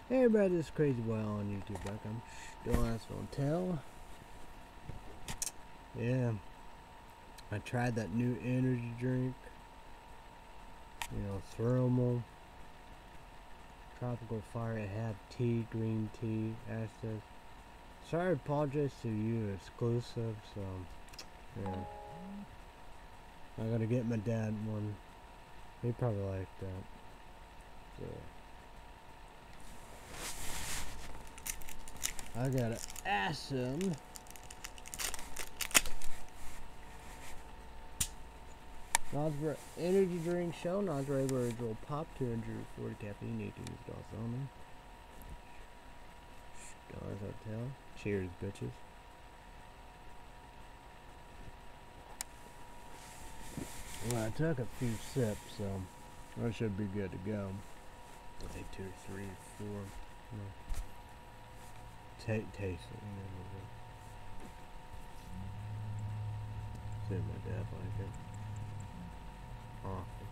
Hey everybody, this is Crazy Well on YouTube. Welcome. Don't ask, don't tell. Yeah, I tried that new energy drink. Thermal, tropical fire. It had tea, green tea, access. Sorry, I apologize to you, exclusive. So, yeah, I gotta get my dad one. He probably like that. So, I gotta ask him. Nosbra energy drink show. Nosbra original pop 240 caffeine. 18 dollars only. Stars Hotel. Cheers, bitches. Well, I took a few sips, so I should be good to go. I'll take 2 or 3 or 4. No. Taste it. See if my dad like it. Awful.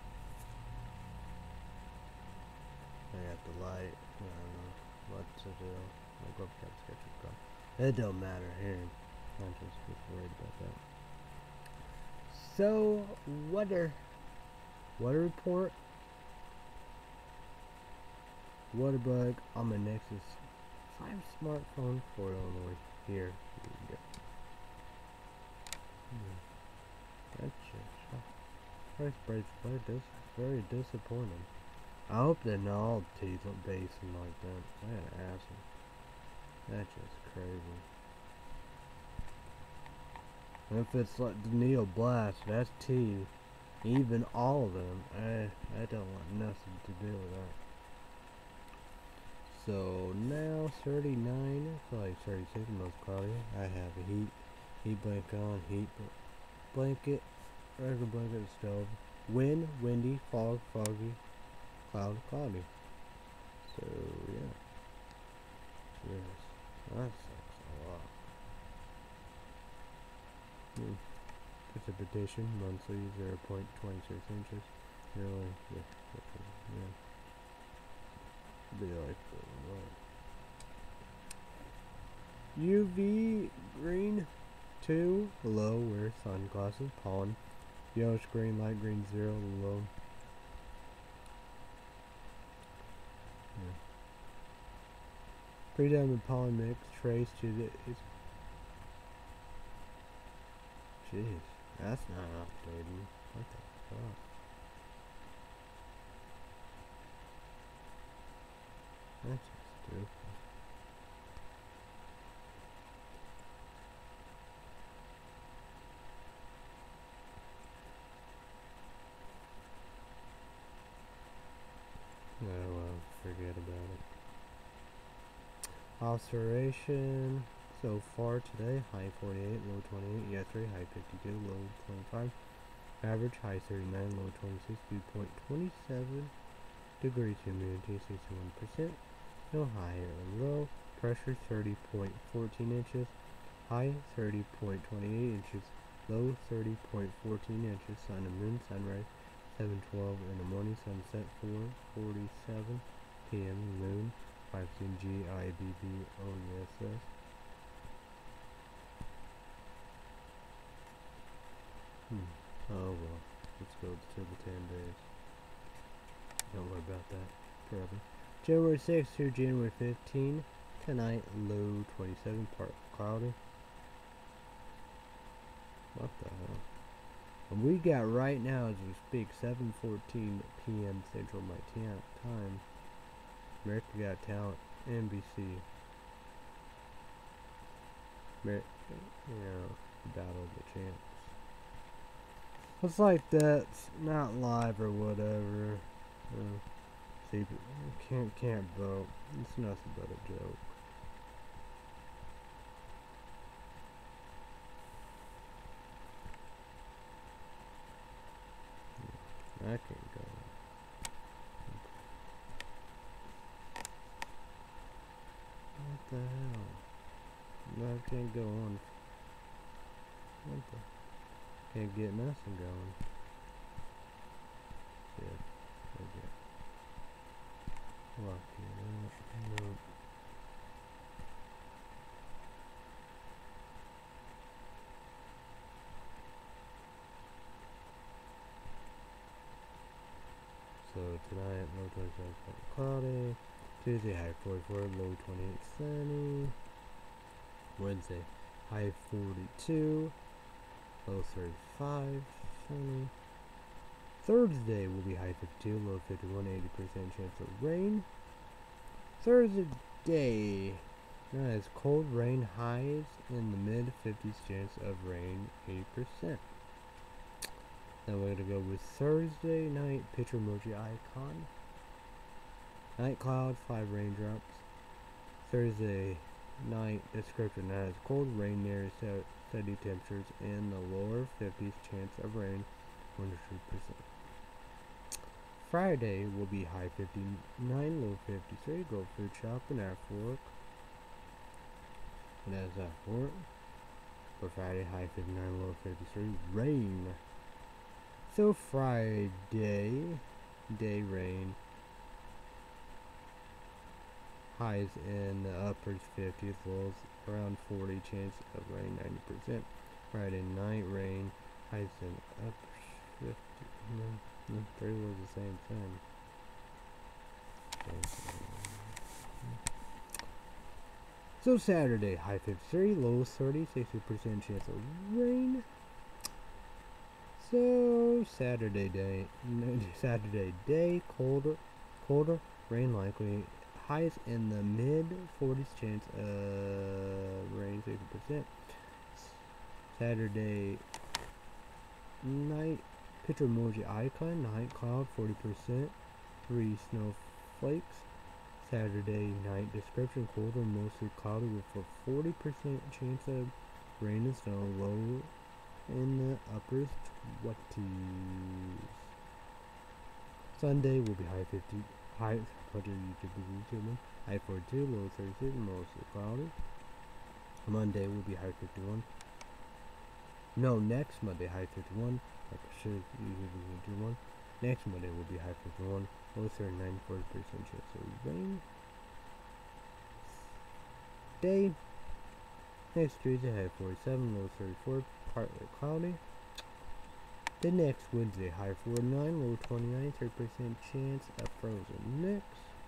I got the light. I don't know what to do. I'll go for that sketchy car. It don't matter here. I'm just worried about that. So, weather report. Waterbug on my Nexus 5 smartphone for Illinois. Here we go. That shit. Price breaks play. This is very disappointing. I hope they're not all teeth on basing like that. I had to ask them. That's just crazy. And if it's like the Neo Blast, that's T. Even all of them, I don't want nothing to do with that. So now 39, it's like 36 most cloudy. I have a heat blanket on, heat blanket, regular blanket, stove. Wind, windy, fog, foggy, cloudy. So yeah, yes, that sucks a lot. Precipitation monthly 0.26 inches. Really, yeah. Be like what? UV green 2 low. Wear sunglasses. Pollen. Yellowish green, light green 0 low. Yeah. Predominant pollen mix trace to the. Jeez, that's not updating. What the fuck? That's just stupid. Oh well, forget about it. Observation so far today, high 48, low 28. Yesterday, high 52, low 25. Average, high 39, low 26. Dew point 27 degrees. Humidity 61%. No higher or low. Pressure 30.14 inches. High 30.28 inches. Low 30.14 inches. Sun and moon. Sunrise 7:12 in the morning. Sunset 4:47 p.m. Moon 5 GIBBOESS. Oh well. Let's go to the 10 days. Don't worry about that forever. January 6th through January 15th. Tonight, low 27, part cloudy. What the hell? And we got right now, as we speak, 7:14 p.m. Central my time. America Got Talent, NBC. Battle of the Champs. It's like that's not live or whatever. See, can't vote. It's nothing but a joke. I can't go. What the hell? No, I can't go on. What the? Can't get nothing going. Yeah. Okay. Lock it up. No. So tonight, low 27, cloudy. Tuesday, high 44, low 28, sunny. Wednesday, high 42, low 35, sunny. Thursday will be high 52, low 51, 80% chance of rain. Thursday, nice cold rain, highs in the mid 50s, chance of rain 80%. Then we're gonna go with Thursday night picture emoji icon. Night cloud, 5 raindrops. Thursday night description has cold rain near steady temperatures in the lower 50s, chance of rain 100%. Friday will be high 59, low 53. Go food shopping after work. And that's after work. For Friday, high 59, low 53. Rain. So Friday, day rain. Highs in the uppers 50s, lows around 40, chance of rain 90%. Friday night rain, highs in uppers 50. Three was the same thing. Okay. So Saturday, high 53, low 30, 60% chance of rain. So Saturday day, colder, rain likely. Highs in the mid 40s, chance of rain 60%. Saturday night picture emoji icon, night cloud 40%, 3 snowflakes. Saturday night description, colder, mostly cloudy with a 40% chance of rain and snow, low in the upper 20s. Sunday will be high 50, high 42, low 36, mostly cloudy. Monday will be high 51. No, next Monday high 51. Like I should usually do one. Next Monday will be high 51. Low 39, 40% chance of rain. Day. Next Tuesday high 47, low 34, partly cloudy. The next Wednesday, high 49, low 29, 30% chance of frozen mix.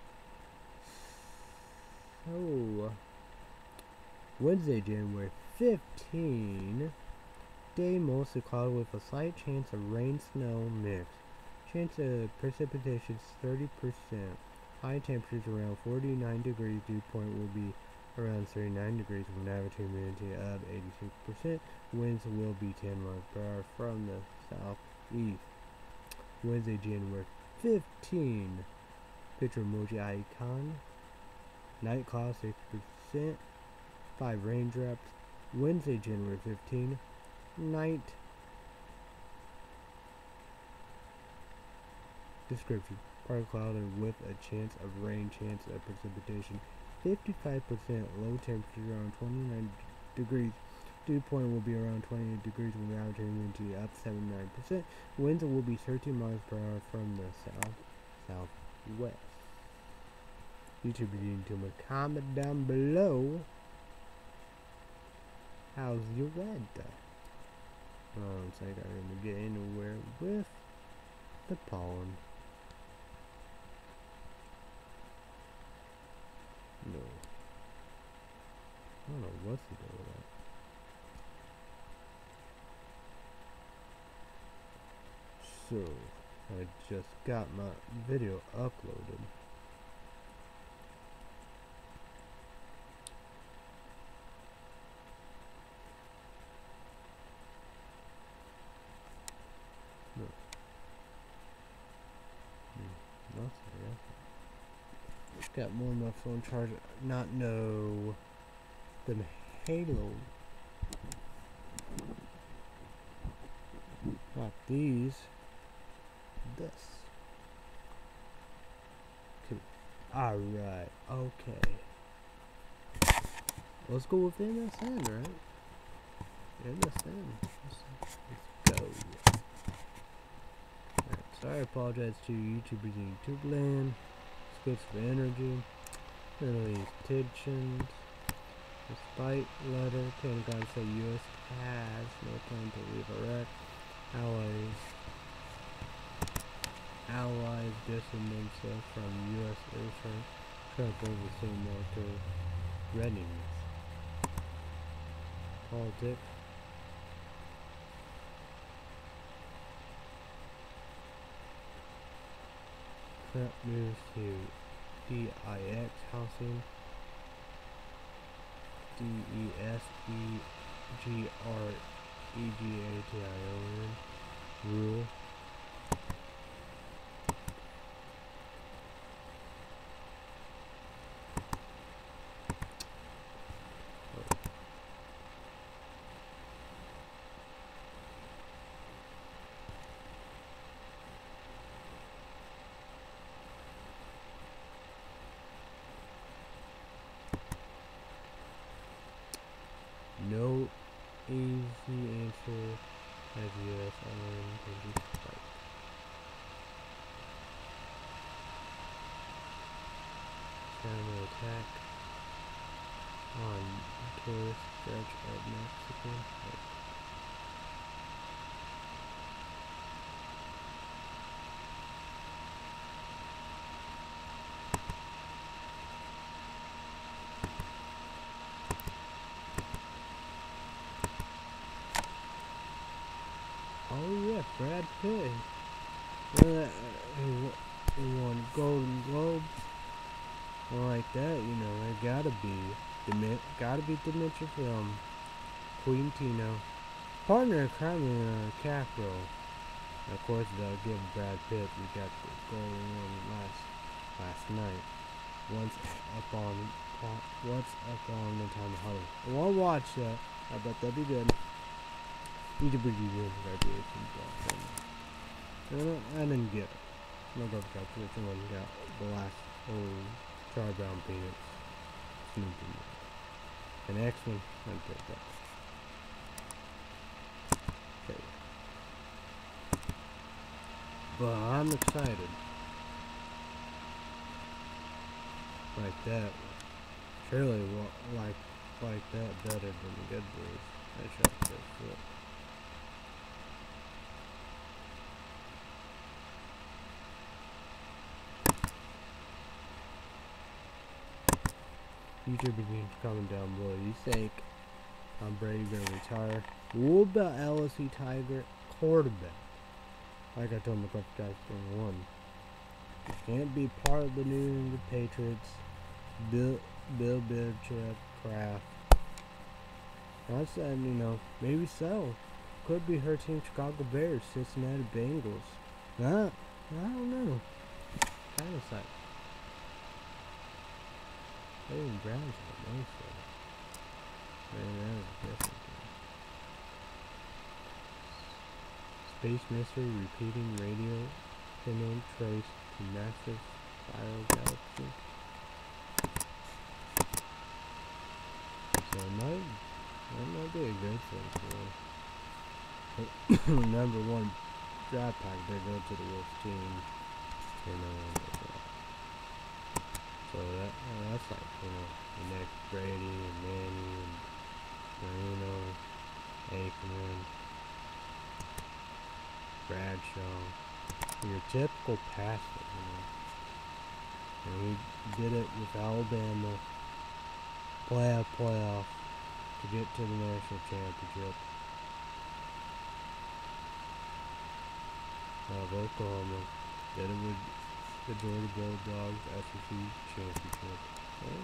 So, Wednesday, January 15, day mostly cloudy with a slight chance of rain, snow mix. Chance of precipitation 30%. High temperatures around 49 degrees. Dew point will be around 39 degrees with an average humidity of 86%. Winds will be 10 miles per hour from the southeast. Wednesday, January 15. Picture emoji icon. Night cloud 6%. 5 raindrops. Wednesday, January 15. Night description. Partly cloudy with a chance of rain, chance of precipitation 55%, low temperature around 29 degrees. Dew point will be around 28 degrees with average humidity up 79%. Winds will be 13 miles per hour from the southwest. YouTube is eating too much. Comment down below. How's your weather? I don't think I'm going to get anywhere with the pollen. No. I don't know what's to do with that. So, I just got my video uploaded. No. Nothing. Got more on my phone charger. Not no. The Halo. Not these. This. Alright. Okay. Let's go with MSN, right? MSN. Let's go. Alright, sorry, I apologize to YouTubers in YouTube land. exclusive energy, release tensions. Despite letter, Pentagon said U.S. has no plan to leave Iraq. Allies distanced themselves from U.S. airstrike. Trump overseeing military readiness. Politics. Trump moves to DIX housing. DESEGREGATION rule. No easy answer as U.S. armed and fight. Counter attack on tourist stretch of Mexican. Oh yeah, Brad Pitt. He won Golden Globe. Like that, you know, it gotta be Dementia Film. Queen Tino. Partner in crime in Capro. Of course, they'll give Brad Pitt. We got the golden one last night. What's up on the time of Hollywood? I wanna watch that. I bet that'd be good. Need to be good graduation. I didn't get it. No go for which one got the last old Charlie Brown Peanuts. Snoopy. The next one, I'd take that. Okay. But I'm excited. Like that. Surely like that better than the Good Boys. I shot this foot. Future begins coming down below. You think I'm Brady gonna retire? What about LSU Tiger quarterback? Like I told my couple guys from one. You can't be part of the New England Patriots. Bill Belichick Kraft. I said, you know, maybe so. Could be her team Chicago Bears, Cincinnati Bengals. I don't know. Kind of like Cleveland Browns are nice though. Man, that is different. Space mystery repeating radio phenomenon traced to massive spiral galaxy. So that might be a good thing for number one draft pack. They go to the Wolves team, you know. So that's like, you know, the next Brady and Manny and Marino, Aikman, Bradshaw, your typical passer, you know. And we did it with Alabama, playoff to get to the national championship. Oklahoma did it with the Georgia Bulldogs SEC championship. Oh.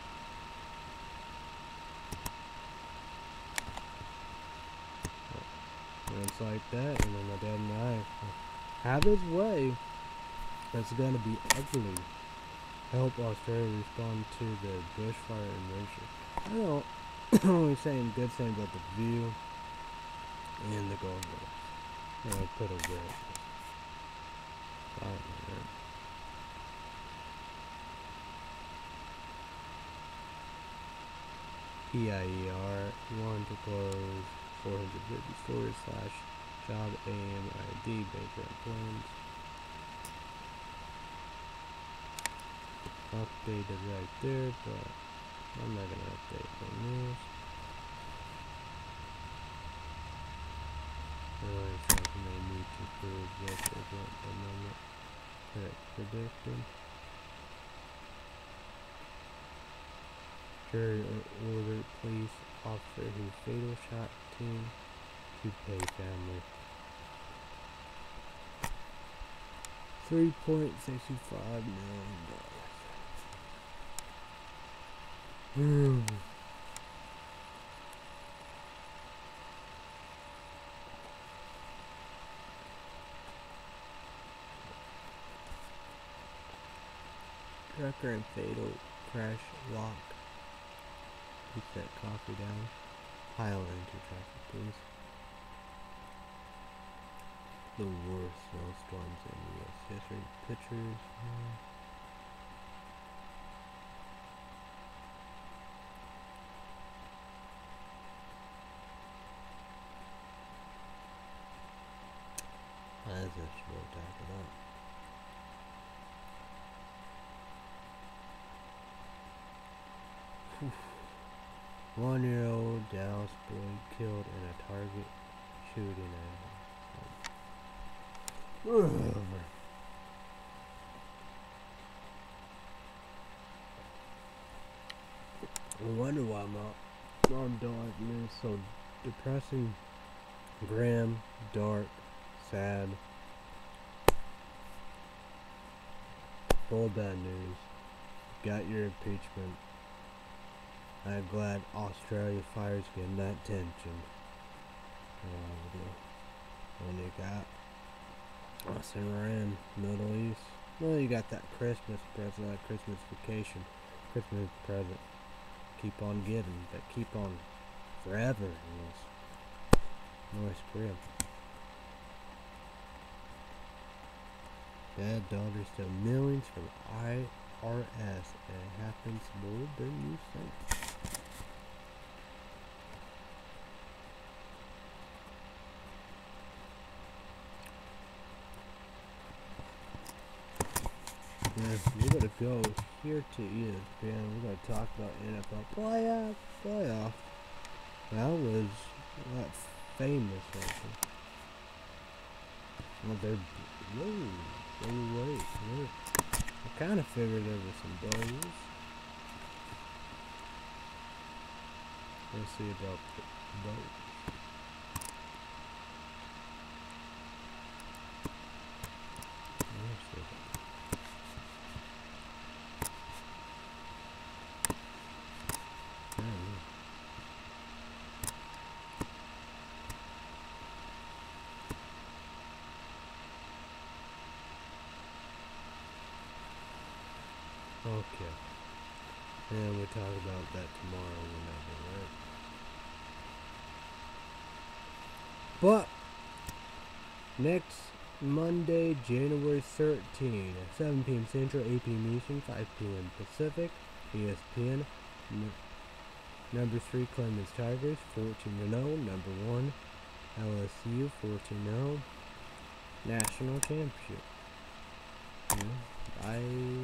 And it's like that, you know, my dad and I have his way. It's gonna be ugly. Help Australia respond to the bushfire invasion. I don't only saying good things about the view and the Gold Coast. I put a red. PIER 1 to close 450 stores / job AMID Baker and Plans. updated right there, but I'm not gonna update the news. Otherwise, something may need to prove this is not the moment correct predicted. Jury ordered police officer who fatal shot teen to pay family $3.65 million. Trucker and fatal crash lock. Keep that coffee down. Pile into traffic, please. The worst snowstorms in U.S. history. Pictures. That's a short talk about. 1-year-old Dallas boy killed in a Target shooting I wonder why my dog is so depressing, grim, dark, sad, full of bad news. Got your impeachment. I'm glad Australia fire's getting that attention. And you got us in Iran, Middle East. Well, you got that Christmas present, that Christmas vacation, Christmas present. Keep on giving, but keep on forever in this North Korea. Dad, daughter still millions from IRS, and it happens more than you think. We're gonna go here to ESPN. We're gonna talk about NFL playoff. That was that famous one. Well, wait. I kind of figured there was some W's. Let's see about the boat. Okay. And we'll talk about that tomorrow whenever, right? But next Monday, January 13th, at 7 p.m. Central, 8 p.m. Eastern, 5 p.m. Pacific, ESPN. Number 3, Clemens Tigers, 14-0. Number 1, LSU, 14-0. National Championship. By 18-8.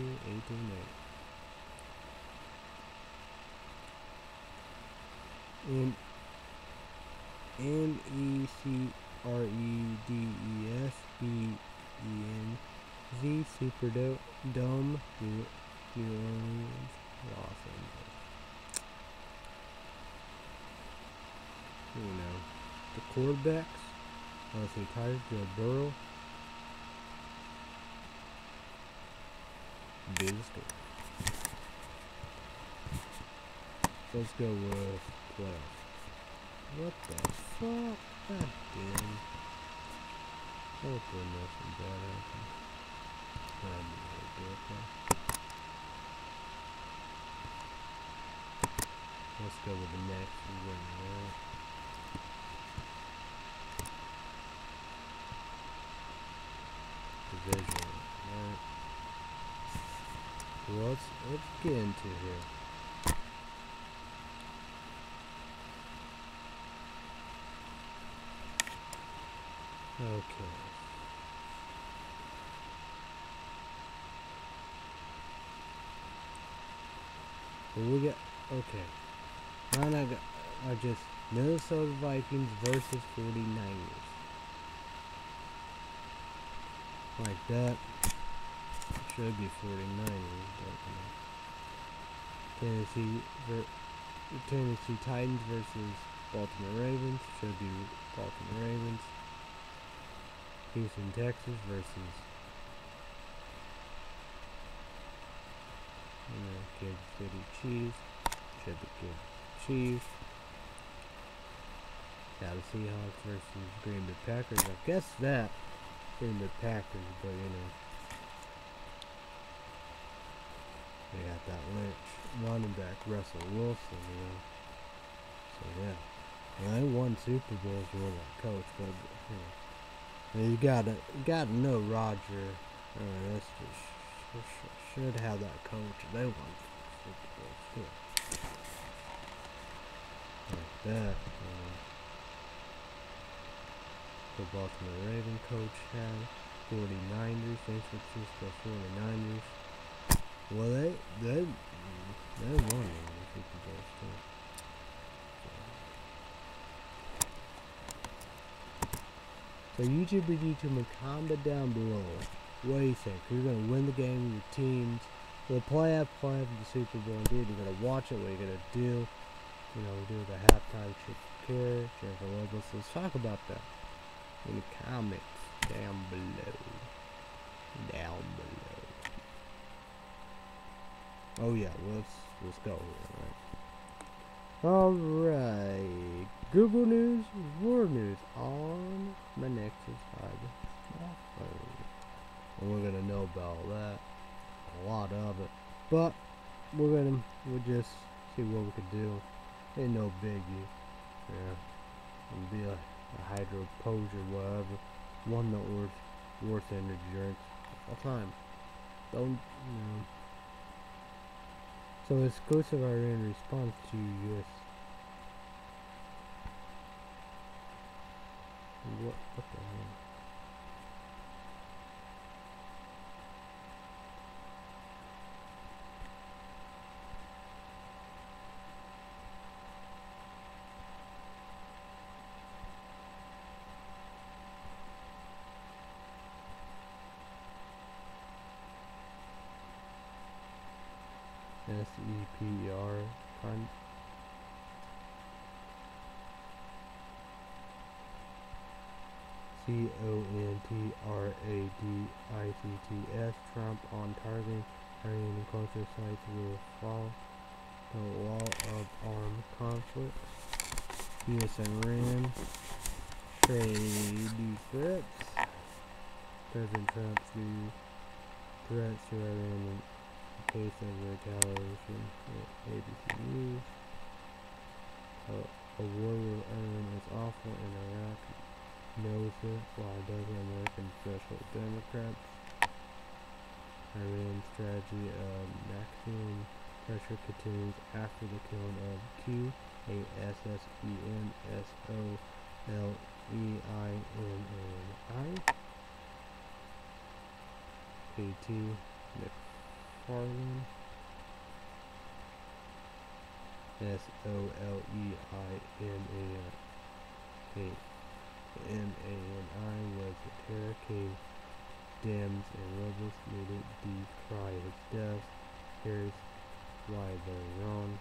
In MECREDESBENZ Superdome, New Orleans, Los Angeles. You know, the quarterbacks, LSU Tigers, Joe Burrow. Biggest story. Let's go with playoffs. What the fuck? God damn. Hopefully nothing bad happens. That'd be really good, okay. Let's go with the next one, right? Division, right? Let's get into here. Okay. But we got, okay. Mine are just Minnesota Vikings versus 49ers. Like that. It should be 49ers, but Tennessee Titans versus Baltimore Ravens. Should be Baltimore Ravens. Houston, Texas versus Kansas City Chiefs. Should be Kansas Chiefs. Seattle Seahawks versus Green Bay Packers. I guess that Green Bay Packers, but they got that Lynch running back Russell Wilson, So yeah, and they won Super Bowls with that coach, but you gotta know Roger. That's just should have that coach. They won Super Bowls too, like that. The Baltimore Raven coach had 49ers, San Francisco 49ers. Well, they won the Super Bowls too. So YouTube, comment down below. What do you think? Who's gonna win the game? Your teams? Will play after the Super Bowl. Indeed, you're gonna watch it. What are you gonna do? Do the halftime cheer, Jennifer Lopez. Let's talk about that in the comments down below. Oh yeah, let's go here, Alright. Google News, World News on my Nexus 5 smartphone. And we're gonna know about that. A lot of it. But we'll just see what we could do. Ain't no biggie. Yeah. It'll be a hydroposia, whatever. One that worth energy drinks all time. Don't So exclusive are in response to US. What the hell? SEPR CONTRADICTS Trump on targeting Iranian culture sites will fall the wall of armed conflicts. US Iran trade threats. President Trump's new threats to Iran in case of retaliation. ABC News. A war will end is awful in Iraq. Knows it, while dozen American Special Democrats. Iran's strategy of maximum pressure continues after the killing of QASSENSOLEINI KT McFarlane SOLEINAKMANI was a terror case. Dems and rebels needed decry his death. Here's why they're wrong.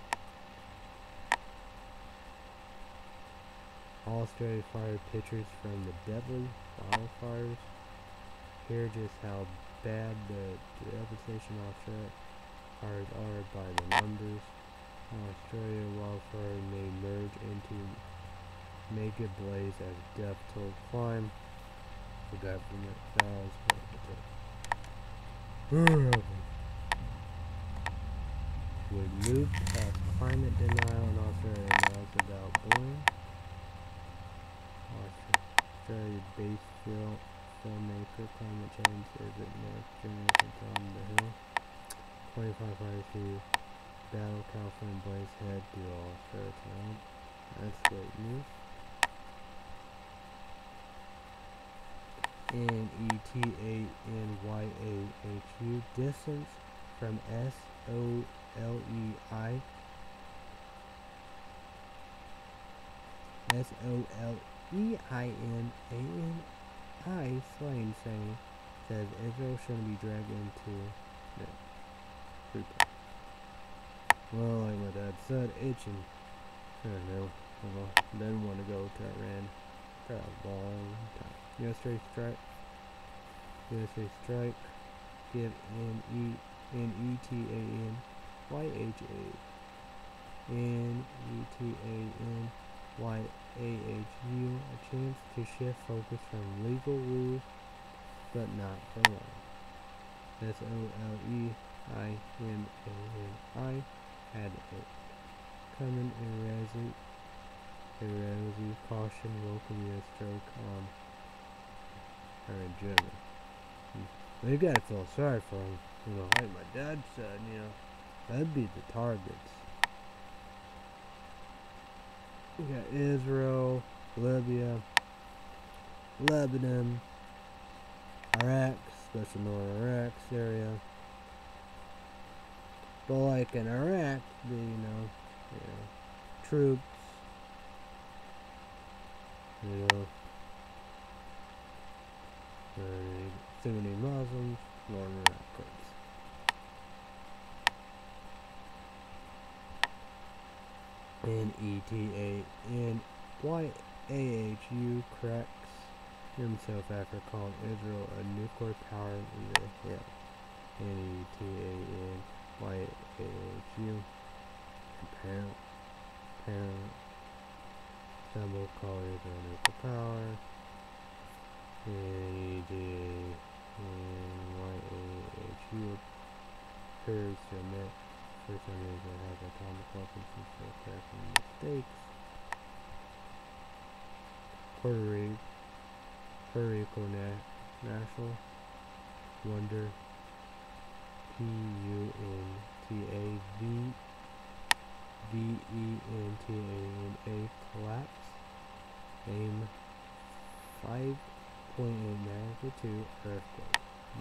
Australia fired pictures from the deadly wildfires. Hear just how bad the devastation Australia fires are by the numbers. Australia wildfire may merge into mega blaze as death toll climb. The government vows we moved past climate denial in Australia. Now it's about bullying. Australia-based filmmaker climate change is it next generation from the hill. 25 fires to battle California blaze head to Australia tonight. That's great news. NETANYAHU distance from S-O-L-E-I S-O-L-E-I-N-A-N-I Slain saying says Israel shouldn't be dragged into the free play. Well, like my dad said, itching. I don't know. Didn't want to go to Iran for a long time. USA strike. Give Netanyahu a chance to shift focus from legal rules, but not for long. SOLEIMANI had it coming. Irazi caution welcome U.S. stroke on her agenda. You gotta feel sorry for him. You know, like my dad said, you know, that'd be the targets. We got Israel, Libya, Lebanon, Iraq, especially northern Iraq, Syria. But like in Iraq, the troops, Sunni Muslims, northern Iraq Kurds. Netanyahu corrects himself after calling Israel a nuclear power leader. Yeah. Netanyahu apparent symbol called Israel nuclear power. Netanyahu appears to admit first time Israel has atomic weapons and still correcting mistakes. Puerto Rico National Wonder PUNTAVENTANA collapse. Aim 5.8 magnitude earthquake.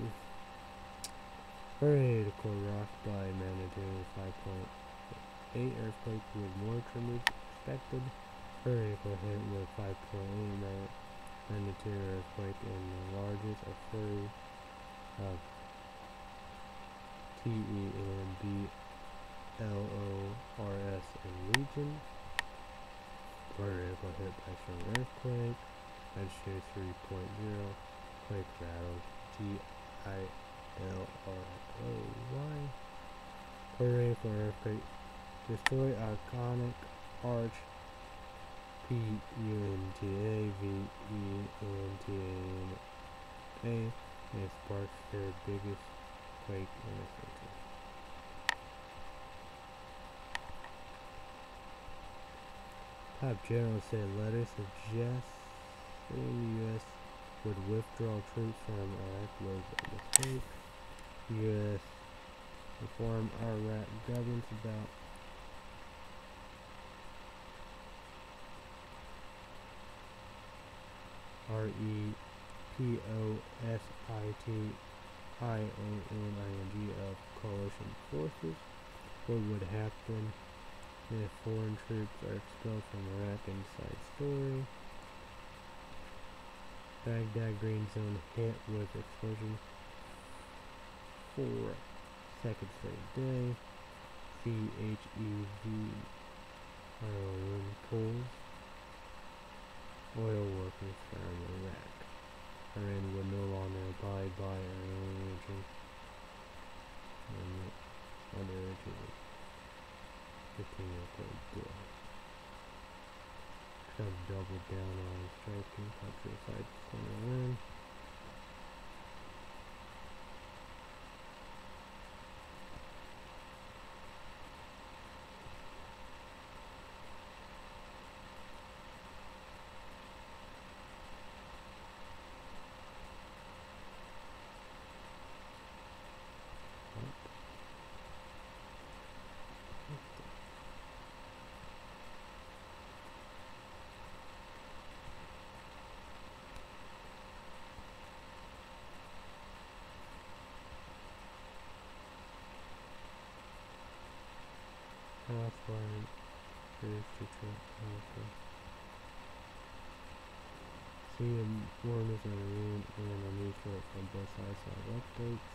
Puerto Rico rocked by magnitude 5.8 earthquake with more tremors expected. Puerto Rico hit with 5.8 magnitude earthquake and the largest of flurry of TENBLORS in region. Puerto Rico hit by strong earthquake. Magnitude 3.0. Quake rattled GILROY. Puerto Rico earthquake destroy iconic arch PUNTAVENTANA and sparks their biggest quake in a century. Top General said letter suggests the U.S. would withdraw troops from Iraq was a mistake. U.S. informed Iraq government about REPOSITIONING of coalition forces. What would happen if foreign troops are expelled from Iraq? Inside story. Baghdad Green Zone hit with explosion for second straight day. CHEV Ireland pulls oil workers from Iraq. Iran would no longer abide by Iranian under a 15-year deal. Trump doubled down on striking countryside center win. That's why there's the truck. See, warners on the end and on these trucks on both sides of updates.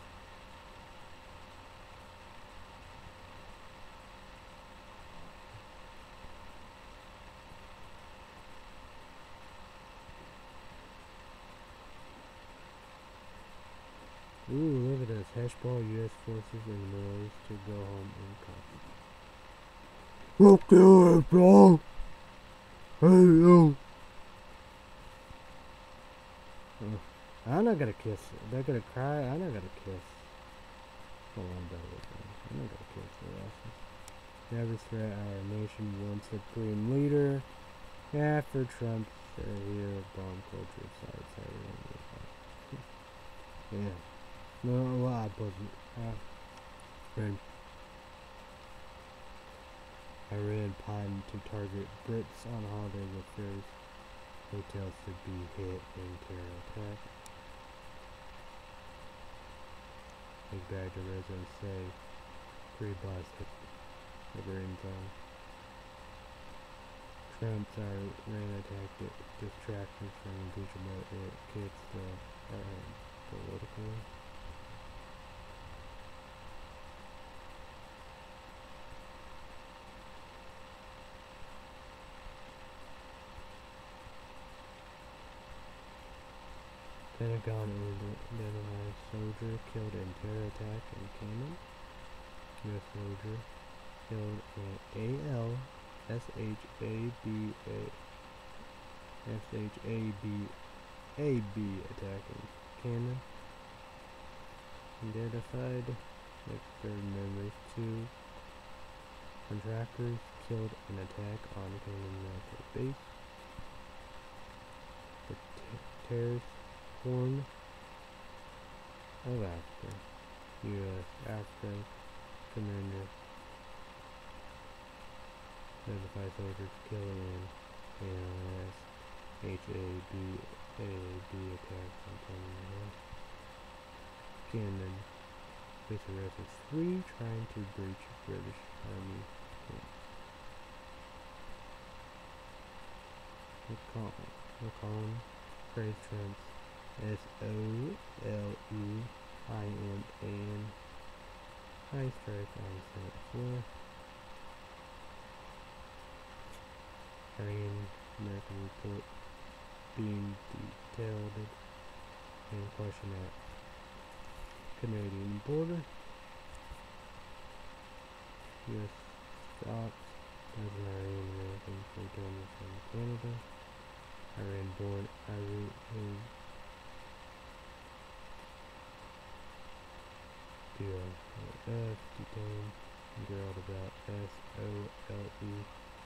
Ooh, look at this. Hashball U.S. forces in the Middle East to go home in conflict. Look at it, bro! Hey, yo! I'm not gonna kiss. They're gonna cry. I'm not gonna kiss. Oh, I'm done with them. I'm not gonna kiss their asses. Never threat our nation one supreme leader. Yeah, for Trump, here, bomb culture, side. Yeah. No, well, I wasn't. Iran planned to target Brits on holiday affairs. Hotels to be hit in terror attack. Big bag of residents say free bus hit the green zone. Trump's Iran attack distractions from impeachment, but it gets the political. Pentagon identified soldier killed in terror attack in Cayman. U.S. soldier killed in SHAB attack in Cayman. Identified third members, 2 contractors killed in attack on Cayman military base. The terrorist Horn of Africa, U.S. Africa Commander, identified soldiers killed in ALS HAB attack on Cayman. Cannon with arrested 3 trying to breach British Army camp. Macron praised Trump's SOLEIMAN high strike on Senate floor. Korean American report being detailed and question at Canadian border. U.S. stops dozen Iranian Americans returning from Canada. Iran-born DOS detained and grilled about SOLEIMANI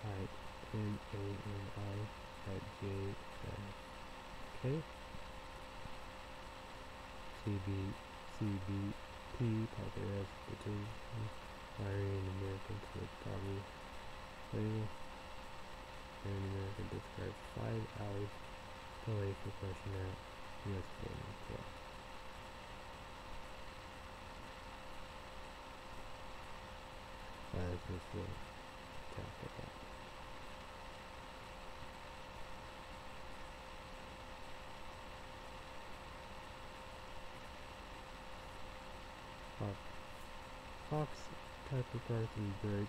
at JFK. CBP Parker petition Iranian Americans would probably label. Iranian American describes 5 hours delay for question at U.S. Border Patrol. That's just what talk about. Fox Tucker Carlson break.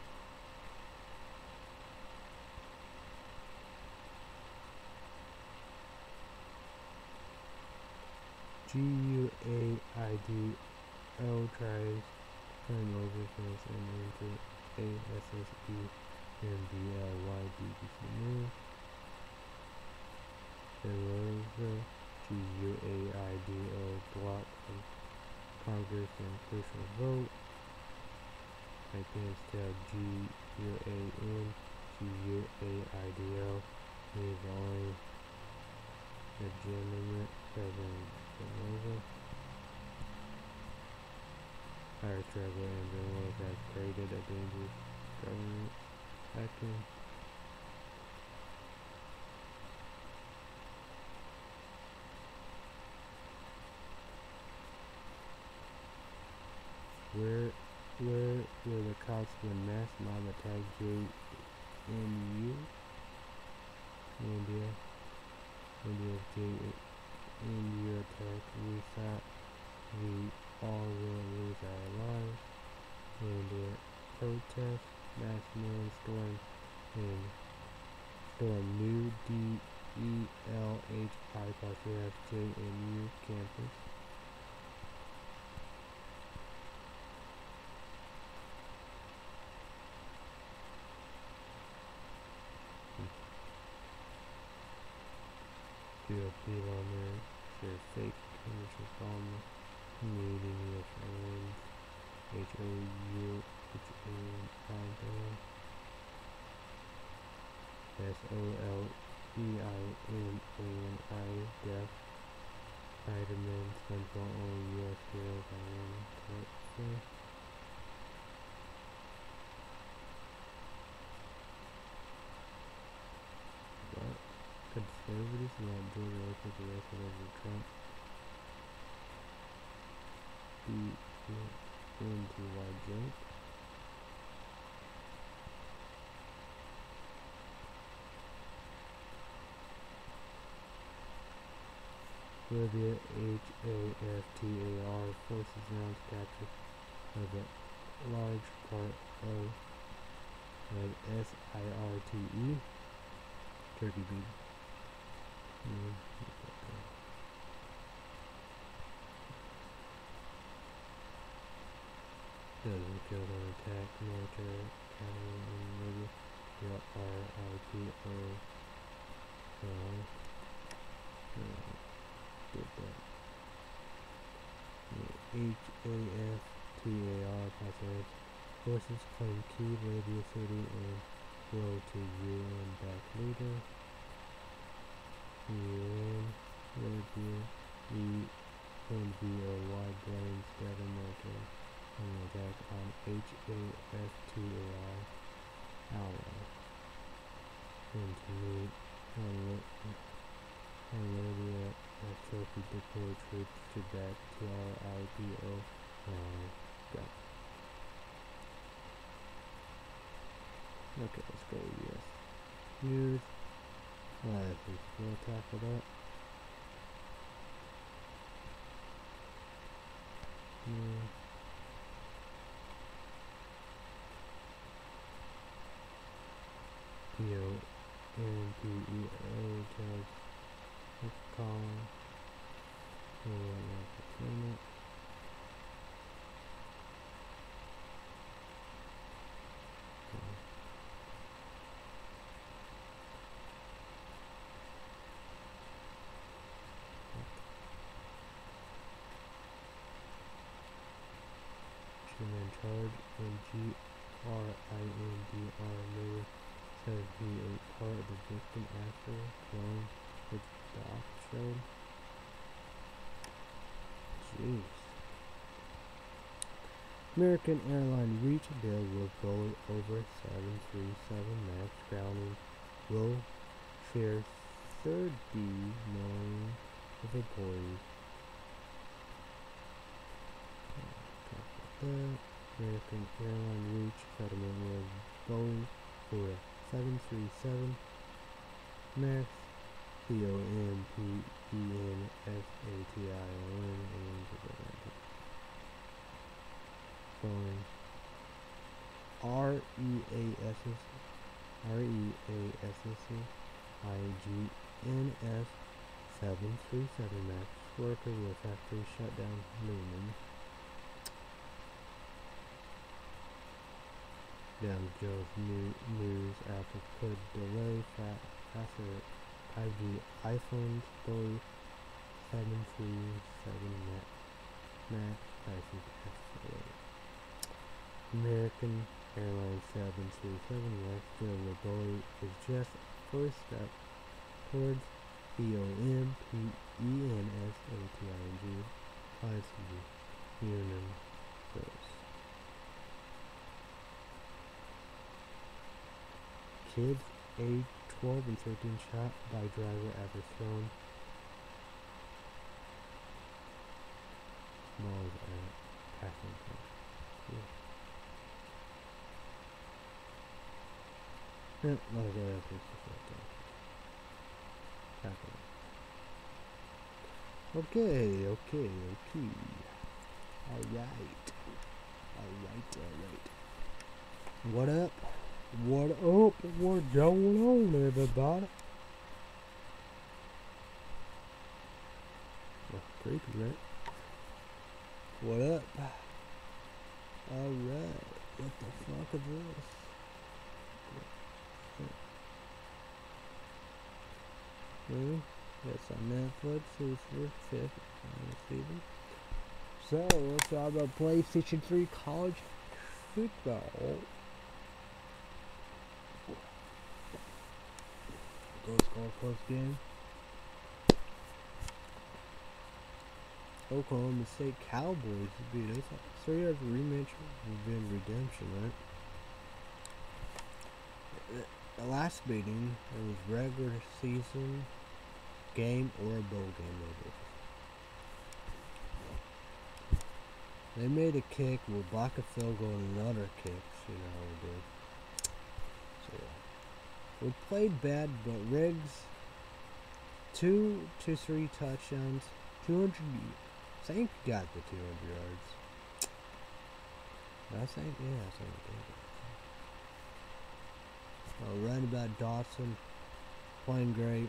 GUAIDO tries turn over fence and into ASSE MBLY BBC News. Belarus GUAIDO block from Congress and crucial vote. I can't tell GUAN GUAIDO is only legitimate President Belarus. Our struggle and Belarus has created a dangerous government vacuum. Where were the cops when mass mob attacked JNU, India JNU attack. We thought we all will lose our lives. India protest, mass man storm new DELHI+JNU campus. Do appeal on their fake commercial bomb meeting with friends. HOUHAIN SOLEIMANI death. Spider-Man, SpongeBob, only US heroes I want to say. What? Conservatives want Georgia Lopez arrested over Trump. DNTY joke. Libya HAFTAR forces announced capture of a large part of SIRTE. Turkey beat. Doesn't killed on attack military academy in Libya. RIPO. Did that. HAFTAR passengers forces claim key Libya city and blow to UN-backed leader. UN, Libya, ENVOY blames dead military on the attack on HAFTAR ally. And to meet on Libya, Turkey deployed troops to back TRIPO. Got. Okay, let's go US news. We'll tackle that. PONPEO tells Colin Entertainment. In charge and GRINDR Miller said he ate part of the victim after going with the showed. Jeez. American airline reach deal with Boeing over 737 MAX grounding will share 30 million with employees. American airline reached settlement with Boeing for a 737 MAX BOMPENSATION Boeing IGNS 737 MAX worker with factory shutdown looming. Down Joe's news Apple could delay faster 5G iPhones, Boeing 737 MAX prices escalate. American Airlines 737 MAX deal with Boeing is just first step towards BOMPENSATION 5G union first. Kids aged 12 and 13 shot by driver after thrown balls at passing car. Yeah, let it go after this. Okay, okay, okay. Alright. Alright. What up? What up? What's going on, everybody? Oh, creepy, right? What up? Alright. What the fuck is this? It's on Netflix. It's for 5th season. So, let's talk about PlayStation 3 college football. Go score a close game. Oklahoma State Cowboys beat us. 3 hours rematch of redemption, right? The last meeting, it was regular season game or a bowl game. They made a kick, we'll block a field goal and another kicks, you know how we do. So yeah. We played bad, but Riggs 2 to 3 touchdowns, 200. I think he got the 200 yards. I think, yeah, I think he did. Right about Dawson, playing great.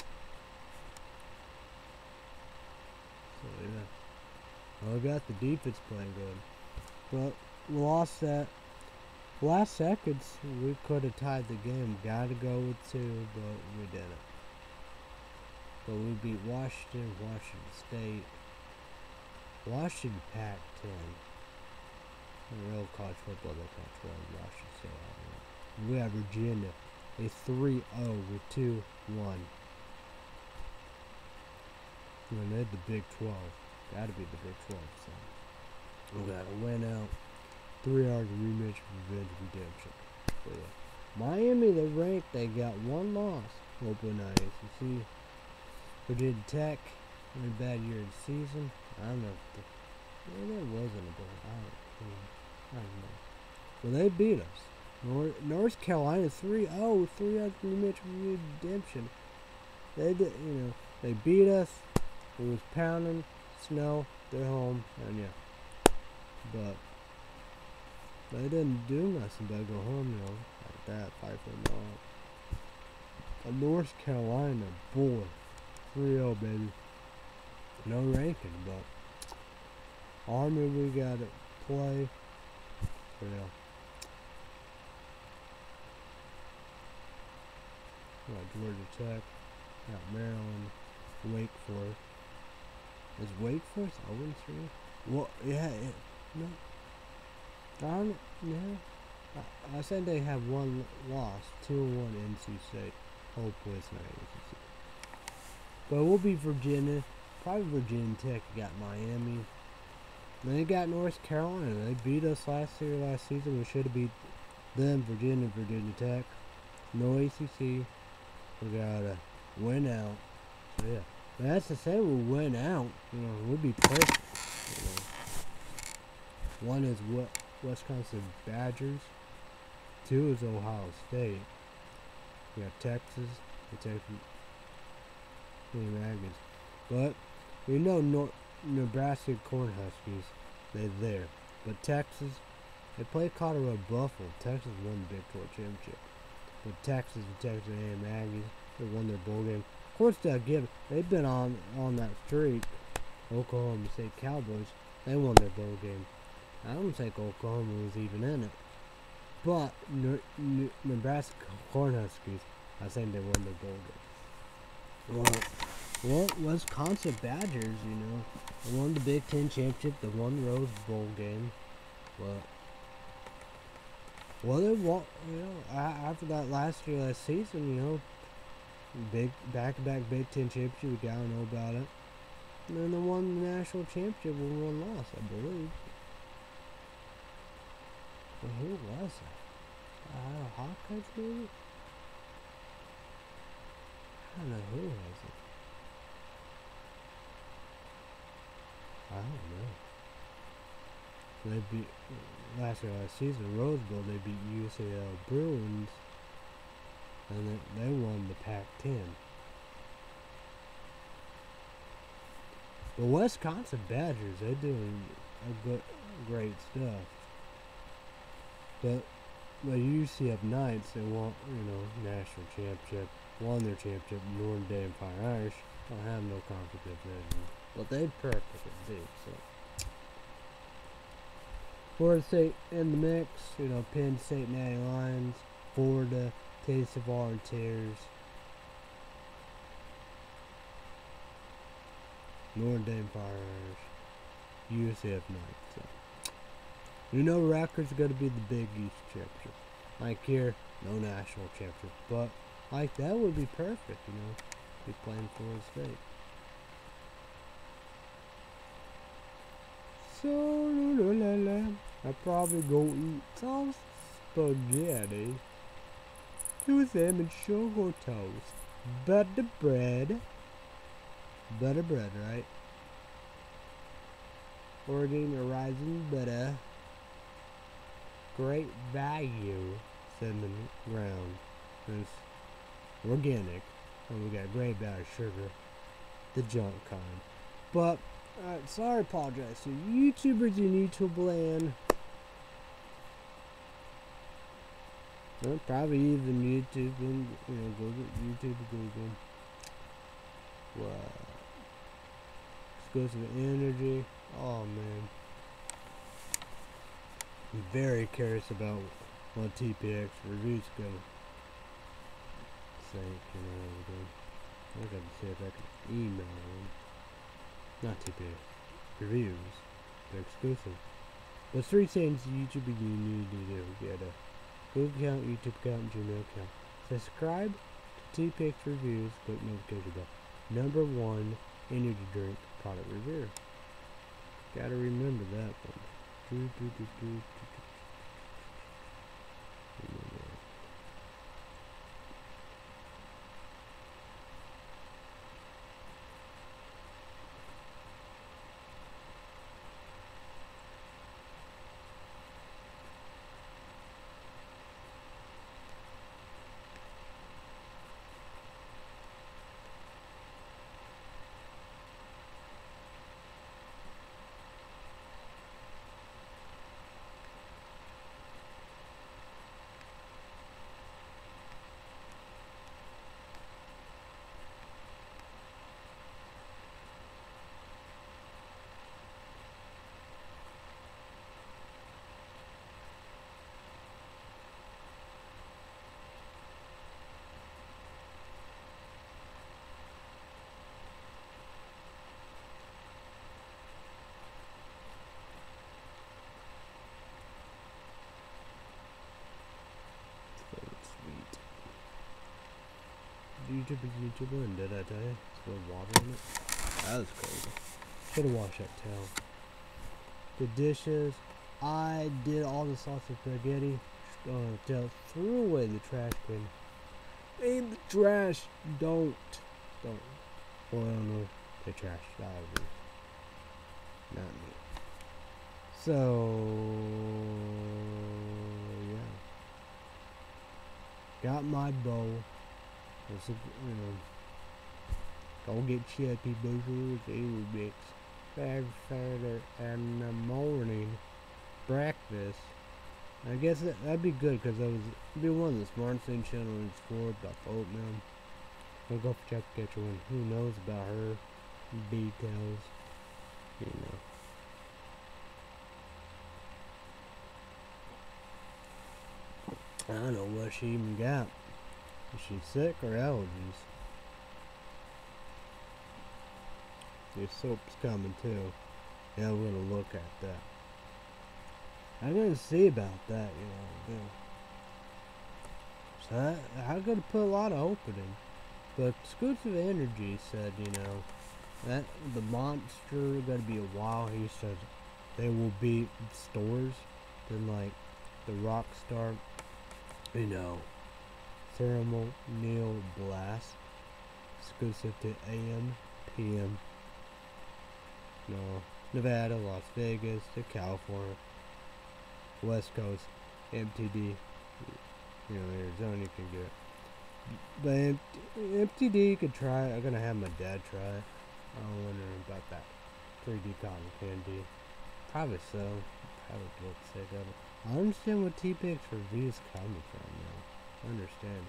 So yeah. We got the defense playing good. But we lost that. Last seconds, we could have tied the game. Gotta go with 2, but we didn't. But we beat Washington State. Washington Pac-10. Real college football, they can't Washington State. We have Virginia, a 3-0 with 2-1. And they're the Big 12. Gotta be the Big 12, so we gotta win out. 3 hours rematch revenge redemption. So yeah. Miami, they're ranked, they got 1 loss. Open ACC. Virginia Tech, in a bad year in the season. I don't know if there wasn't a bowl. I don't know. Well, they beat us. North Carolina 3-0, 3 hours rematch redemption. They did, they beat us. It was pounding, snow, they're home, and yeah. But they didn't do nothing but go home, like that, 5-0. North Carolina, boy, 3-0, baby. No ranking, but Army, we got to play. So yeah. Got Georgia Tech, got Maryland, Wake Forest. Is Wake Forest 0-3? Well, yeah, no. Darn it, yeah. I said they have 1 loss, 2-1 NC State. Hopefully it's not ACC. But we'll be Virginia. Probably Virginia Tech got Miami. Then they got North Carolina. They beat us last season. We should have beat them, Virginia Tech. No ACC. We gotta win out. So yeah. That's to say we'll win out. We'll be perfect. 1 is Wisconsin Badgers. 2 is Ohio State. We got Texas. The Texas Aggies. But we know Nebraska Cornhuskers. They're there. But Texas, they played Colorado Buffalo. Texas won the Big 12 championship. But Texas and Texas A&M Aggies, they won their bowl game. Of course, they've been on that streak. Oklahoma State Cowboys, they won their bowl game. I don't think Oklahoma was even in it. But Nebraska Cornhuskers, I think they won their bowl game. Well, Wisconsin Badgers, they won the Big Ten championship. They won the Rose Bowl game. But they won. After that last season, big back-to-back Big Ten championship. We gotta know about it. And then they won the national championship with 1 loss, I believe. Well, who was it? Hawkeyes, maybe? I don't know who was it. I don't know. They beat last season, Rose Bowl. They beat UCLA Bruins and they won the Pac-10. The Wisconsin Badgers, they're doing great stuff. But UCF Knights, they won, national championship, won their championship. Notre Dame Fire Irish don't have no competition, but they perfectly did. So Florida State in the mix, Penn State Natty Lions, Florida, Tennessee Volunteers, Notre Dame Fire Irish, UCF Knights. So. Rutgers going to be the Big East championship. Like here, no national championship, but like that would be perfect, be playing Florida State. So, I'll probably go eat some spaghetti, do them and sugar toast, butter bread, right? Oregon Horizon butter, great value, cinnamon ground, it's organic, and we got great value sugar, the junk kind. But sorry, apologize to YouTubers in YouTube land. Well, probably even YouTube and Google. What? Exclusive energy. Oh man, I'm very curious about what TPX reviews gonna say. I gotta see if I can email them. Not TPX reviews. They're exclusive. But 3 things YouTube you need to do. Get a Google account, YouTube account, and Gmail account. Subscribe to TPX reviews. Click notification bell. Number 1, energy drink product review. Gotta remember that one. YouTuber, and did I tell you? Spill water in it. That was crazy. Should have washed that towel. The dishes. I did all the sausage spaghetti. Threw away the trash can. Aim the trash. Don't. Well, I don't know. The trash. That would be not me. So, yeah. Got my bowl. Go get chippy boozers, Ubix, bag Saturday in the morning, breakfast. I guess that'd be good because it'd be one of the smart things channel for about oatmeal. I'll go for check get you one. Who knows about her details, I don't know what she even got. Is she sick or allergies? Your soap's coming too. Yeah, we're gonna look at that. I'm gonna see about that, So I'm gonna put a lot of hope in him. But Exclusive Energy said, that the monster gotta be a while. He said they will be stores. Then like the Rockstar, Ceremonial Blast, exclusive to AM, PM, Nevada, Las Vegas, to California, West Coast, MTD, Arizona you can get. But MTD could try it. I'm gonna have my dad try it. I'm wondering about that 3D cotton candy. Probably so. Probably get sick of it. I understand what T-Pix review is coming from now. I understand.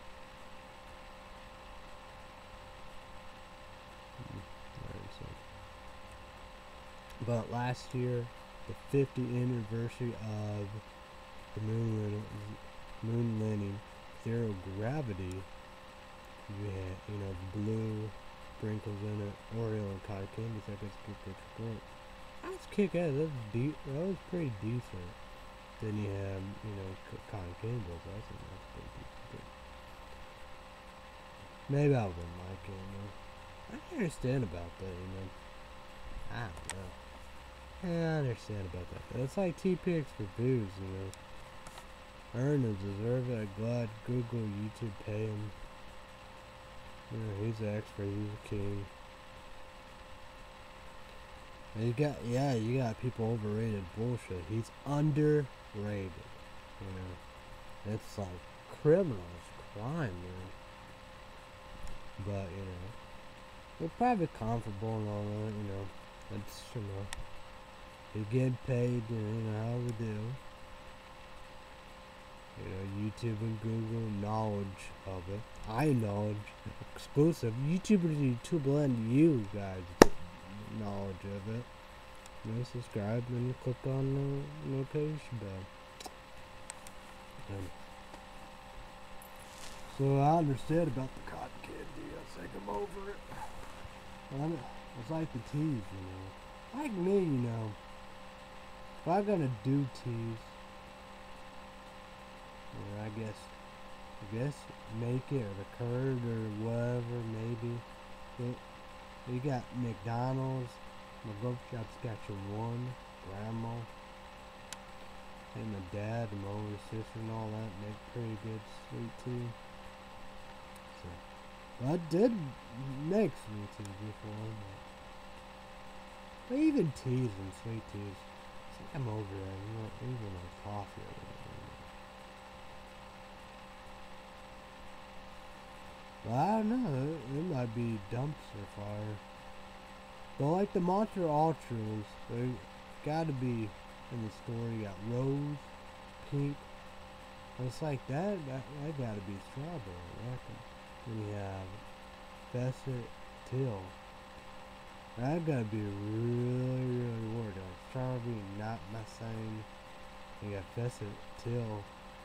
But last year, the 50th anniversary of the moon landing, zero gravity, you had, blue sprinkles in it, Oreo and cotton candy, so I guess good point. That was kick-ass. That was pretty decent. Then you have, cotton candy balls. That's pretty decent. Maybe I wouldn't like it, I can understand about that, I don't know. Yeah, I understand about that. But it's like T-Pix for booze, Earn them, deserve it. I'm glad Google, YouTube pay him. He's the expert, he's a king. And you got people overrated bullshit. He's underrated, It's like criminal, it's crime, man. But, we're probably comfortable and all that, It's, you get paid, how we do. YouTube and Google, knowledge of it. Knowledge, exclusive. YouTube lend you guys knowledge of it. Subscribe and click on the notification bell. So I understand about the cotton candy. I think I'm over it. It's like the teas, Like me, if I'm gonna do teas, I guess make it or the curd or whatever, maybe. You got McDonald's, my growth shop's got your one, grandma, and my dad and my older sister and all that make pretty good sweet tea. So, I did make sweet tea before, but even teas and sweet teas, I'm over that, even like coffee or whatever. Well, I don't know, it might be dumpster fire. But like the Monster Ultras, they gotta be in the store. You got rose, pink, and it's like that gotta be strawberry, I reckon. Then you have Fesset Teal. That gotta be really, really weird. Like strawberry, not my same. You got Fesset Teal,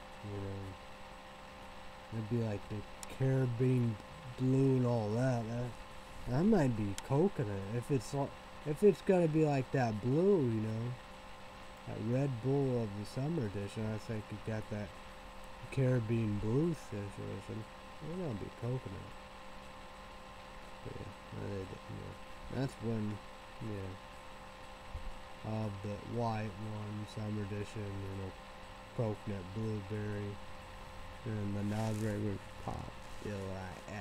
it'd be like the Caribbean blue and all that. That might be coconut. If it's gonna be like that blue, that Red Bull of the summer edition, I think it got that Caribbean blue situation. It's gonna be coconut. Yeah, that's when, of the white one, summer edition, coconut, blueberry, and the non-regular pop. Yeah.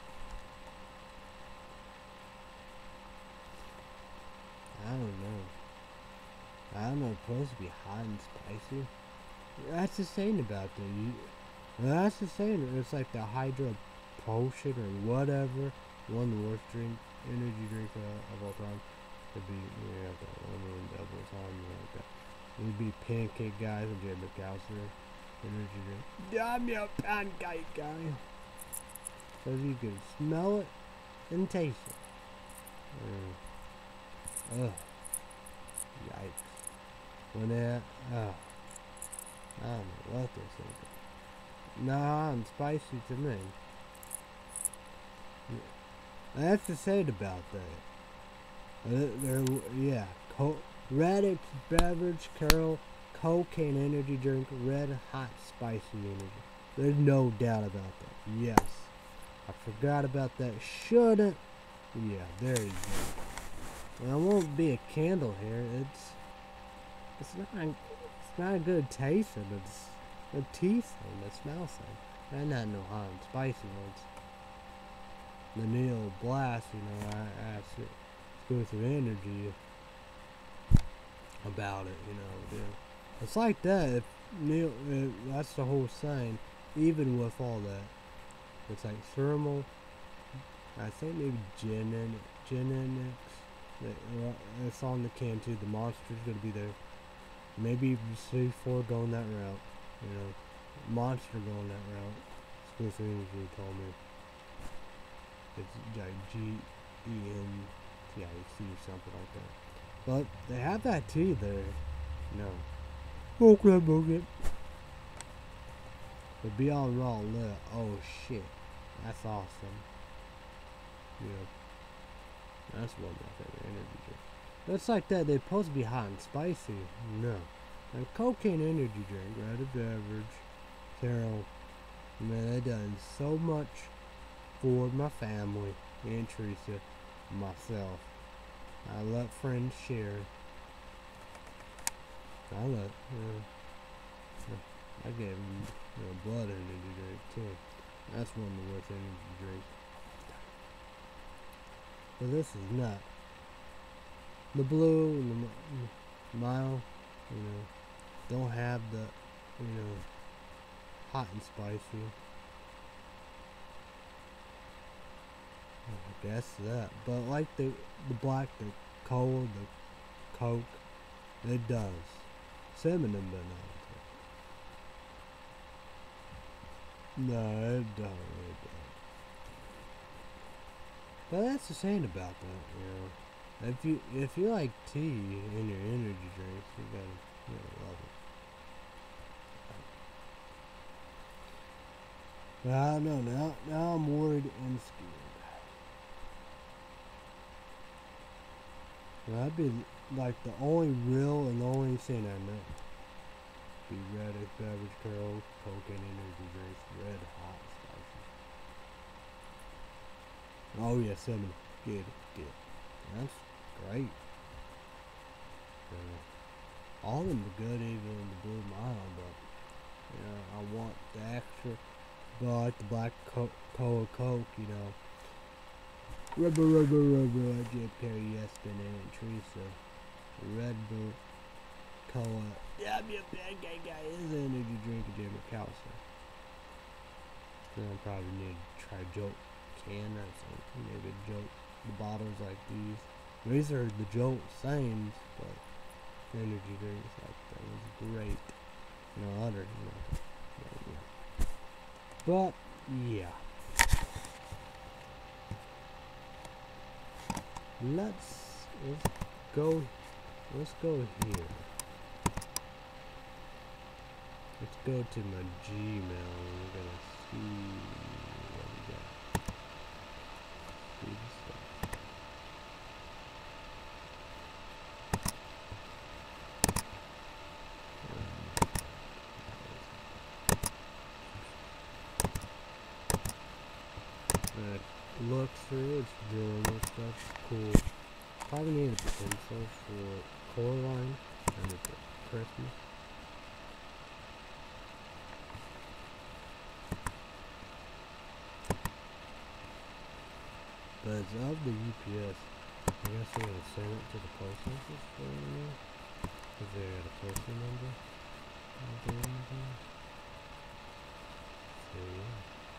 I don't know. It's supposed to be hot and spicy. That's the saying about that's the saying. It's like the Hydro Potion or whatever. One of the worst energy drink of all time. It'd be, that one double time like that. It'd be Pancake Guys and Jay McAllister energy drink. I'm your pancake guy. So you can smell it and taste it. Ugh. Yikes. When that, I don't know what they're thinking. Nah, and spicy to me. That's the say about that. Radix beverage, Carol, cocaine energy drink, red hot spicy energy. There's no doubt about that. Yes. I forgot about that. Shouldn't. Yeah, there you go. Well, it won't be a candle here. It's not a good taste. It's a teeth thing. It smells thing. And not no hot and spicy ones. The Neil Blast, I asked it go through energy about it, It's like that. That's the whole saying. Even with all that, It's like thermal. I think maybe Genetics. It's on the can too. The monster's gonna be there. Maybe C4 going that route. You know, monster going that route. Exclusive Energy told me. It's like GENTIC or something like that. But they have that T there. No. Okay. But Beyond Raw lit. Oh shit. That's awesome. Yeah. That's one of my favorite energy drinks. It's like that. They're supposed to be hot and spicy. No. And cocaine energy drink, red beverage, Carol. Man, they done so much for my family and Teresa, myself. I let friends share. I gave them blood energy drink too. That's one of the worst energy drinks. But this is not. The blue and the mild, don't have the, hot and spicy. I guess that. But like the black, the cola, the Coke, it does. Cinnamon bananas. No, it don't. But that's the saying about that, If you like tea in your energy drinks, you gotta love it. But I don't know, now I'm worried and scared. That'd be like the only real and the only thing I know. Be red beverage, curl, Coke and energy drinks, red hot spicy. Oh yeah, cinnamon. Get it. That's great. All of them are good, even the blue mild, but I want the extra. But I like the black cola Coke, Rubber, Jim Perry, Yeston, and Teresa. Red Bull, Cola. Yeah, I'm a bad guy. Is an energy drink, Jim McAllister. Then I probably need to try Jolt can or something. Maybe Jolt. The bottles like these. These are the Jolt Sames, but energy drinks like that was great. But yeah. Let's go here. Let's go to my Gmail and we're gonna see what we got. See the stuff. Look through, it's normal stuff, cool. Probably need a pencil for Coraline and it's Christmas. But it's of the UPS. I guess we're gonna send it to the post office for me. Cause they got a postal number. So yeah.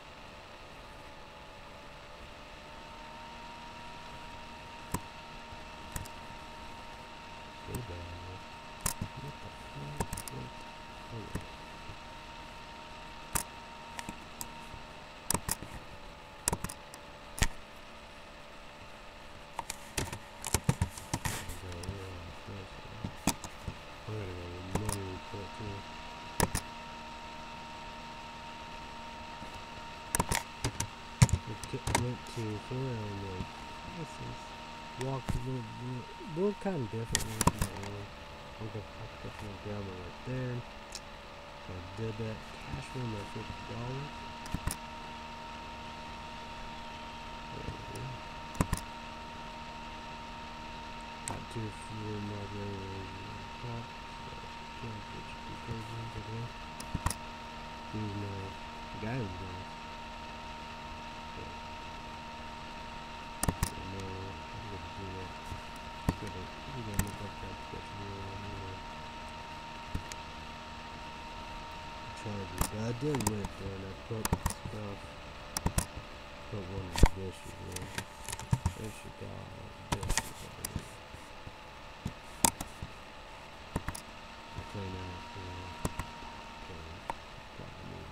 Went to Florida, like, this is walked a little kind of differently from the other. We got my grandma right there. So I did that. Cash room at $50. Got two for my top. So can't get you crazy today. He's my guy who's going. But I did went there and I put stuff put one of the dishes in. There she got dishes over there. Clean out here. Okay. Probably need.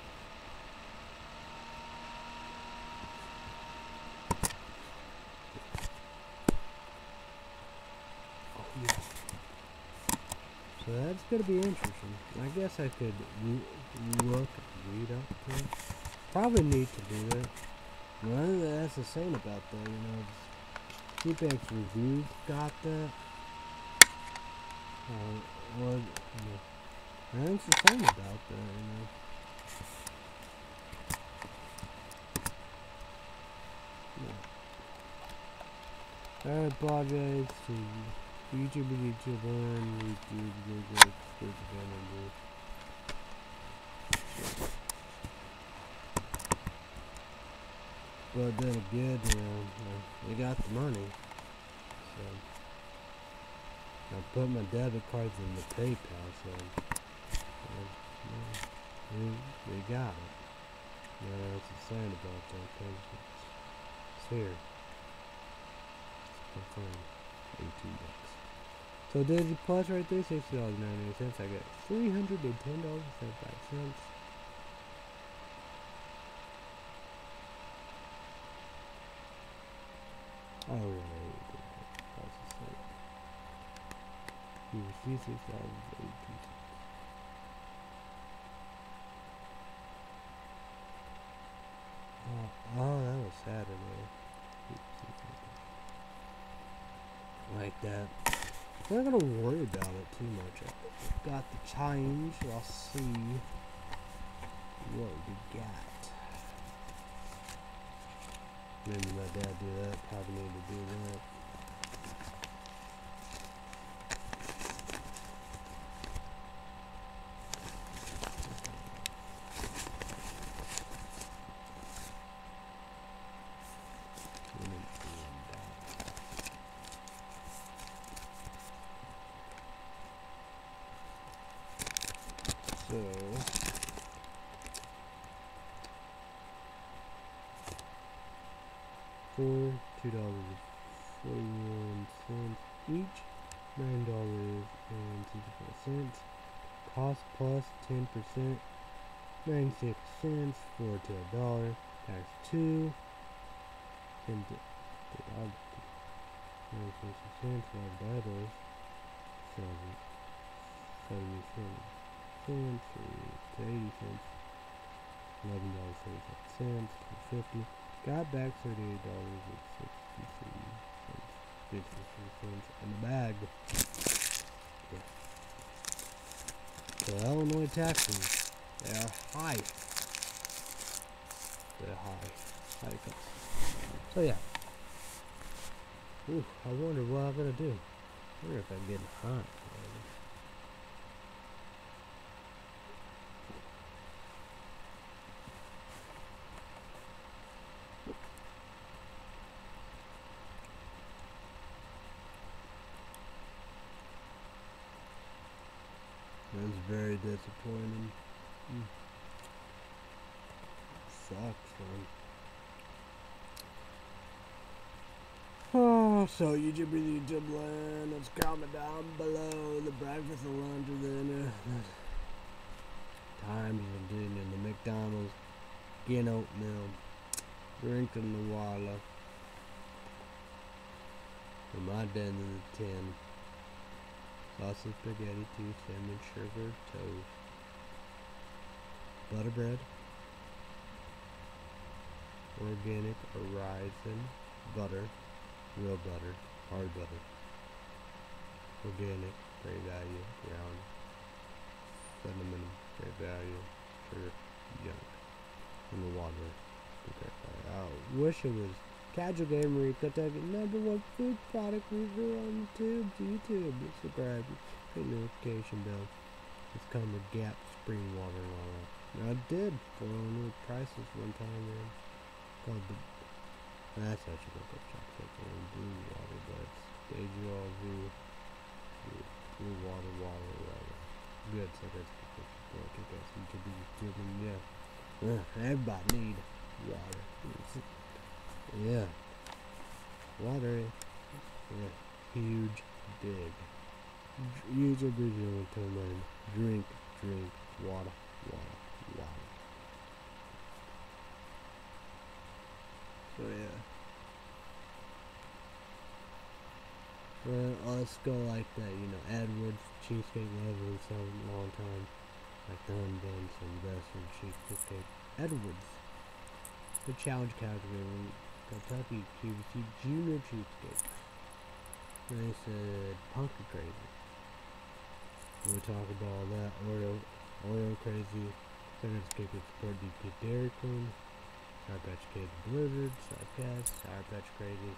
Oh yeah. So that's gonna be interesting. I guess I could read up to it. Probably need to do that. Well, that's the same about that, you know. CPX Reviews got that. What? That's the same about that, you know. Alright, apologize to YouTube and YouTube and YouTube, Google, exclusive. But then again, you know, they got the money. So I put my debit cards in the PayPal, so we got it. You know, that's insane about that, because it's here. It's confirmed. 18 bucks. So Disney Plus right there, $60.98. I got $310.75. Alright. That's the same. You receive $6.82. Oh, that was Saturday. Like that. I'm not gonna worry about it too much. I've got the change. I'll see what we got. Maybe my dad do that. Probably need to do that. So for $2.41 each, $9.64. Cost plus 10%, 96 cents for $1. Tax 2, 10 96 cents for $1. 77 cents, 80 cents, $11.35, 50. Got back $38.63 in the bag. Yeah. So Illinois taxes, they are high. They're high. High cost. So yeah. Ooh, I wonder what I'm gonna do. I wonder if I'm getting hot. That's very disappointing. Sucks, man. Oh, so YouTube land, let's comment down below the breakfast, the lunch, or the dinner. Times of doing in the McDonald's, getting oatmeal, drinking the water. From my den in the tin. Sausage, spaghetti, 2 cinnamon, sugar, toast, butter bread, organic horizon, butter, real butter, hard butter, organic, great value, ground, cinnamon, great value, sugar, junk, and the water. I wish it was Casual Gamer, Kentucky, #1 food product review on YouTube. Subscribe, hit notification bell. It's come with Gap spring water and all that. Now I did go on new prices one time, man. Called the that's actually what the chocolate and blue water, but it's Deja Vu blue water, good. So that's I think that's YouTube, yeah. Everybody need water. Yeah. Water. Yeah. Huge, big. Use original term. Drink, water, water. So yeah. Well, let's go like that, you know, Edwards, cheesecake lover, so long time. Like the Buns and best of cheesecake. Edwards. The challenge category, Kentucky QVC Junior Cheesecake. And they said Pumpkin Crazy. We'll talk about all that. Oreo Crazy. Second Escape with Support DP Dairy Queen. Sour Patch Kids Blizzard. Sour Patch. Sour Patch Crazy.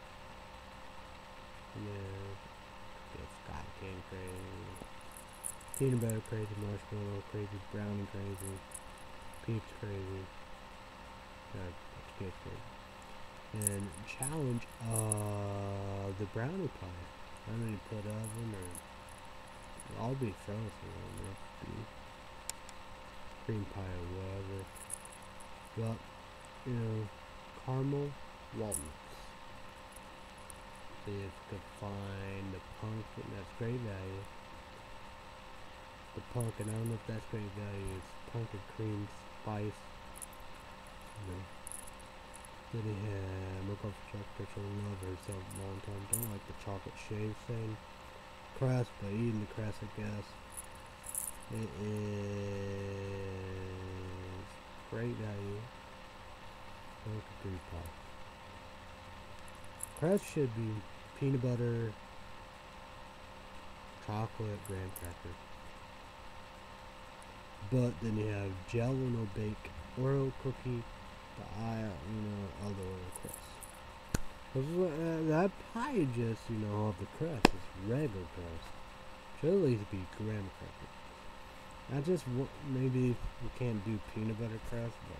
Yeah. Sky King Crazy. Peanut Butter Crazy. Marshmallow Crazy. Brownie Crazy. Peeps Crazy. Sour Patch Kids Crazy. And challenge the brownie pie. I don't know, put oven or I'll be frozen on it. Cream pie or whatever. But you know, caramel walnuts. See if you could find the pumpkin. That's great value. The pumpkin, I don't know if that's great value. It's pumpkin cream spice. You know. Then he had milk off chocolate picture love herself a long time. Don't like the chocolate shave thing. Crust, but eating the crust, I guess. It is great value. Pumpkin cream pie. Crust should be peanut butter, chocolate, graham cracker. But then you have Jello no bake, Oreo cookie, other Oreo crust. That pie just, off the crust. It's regular crust. Should at least be graham cracker. I just maybe you can't do peanut butter crust, but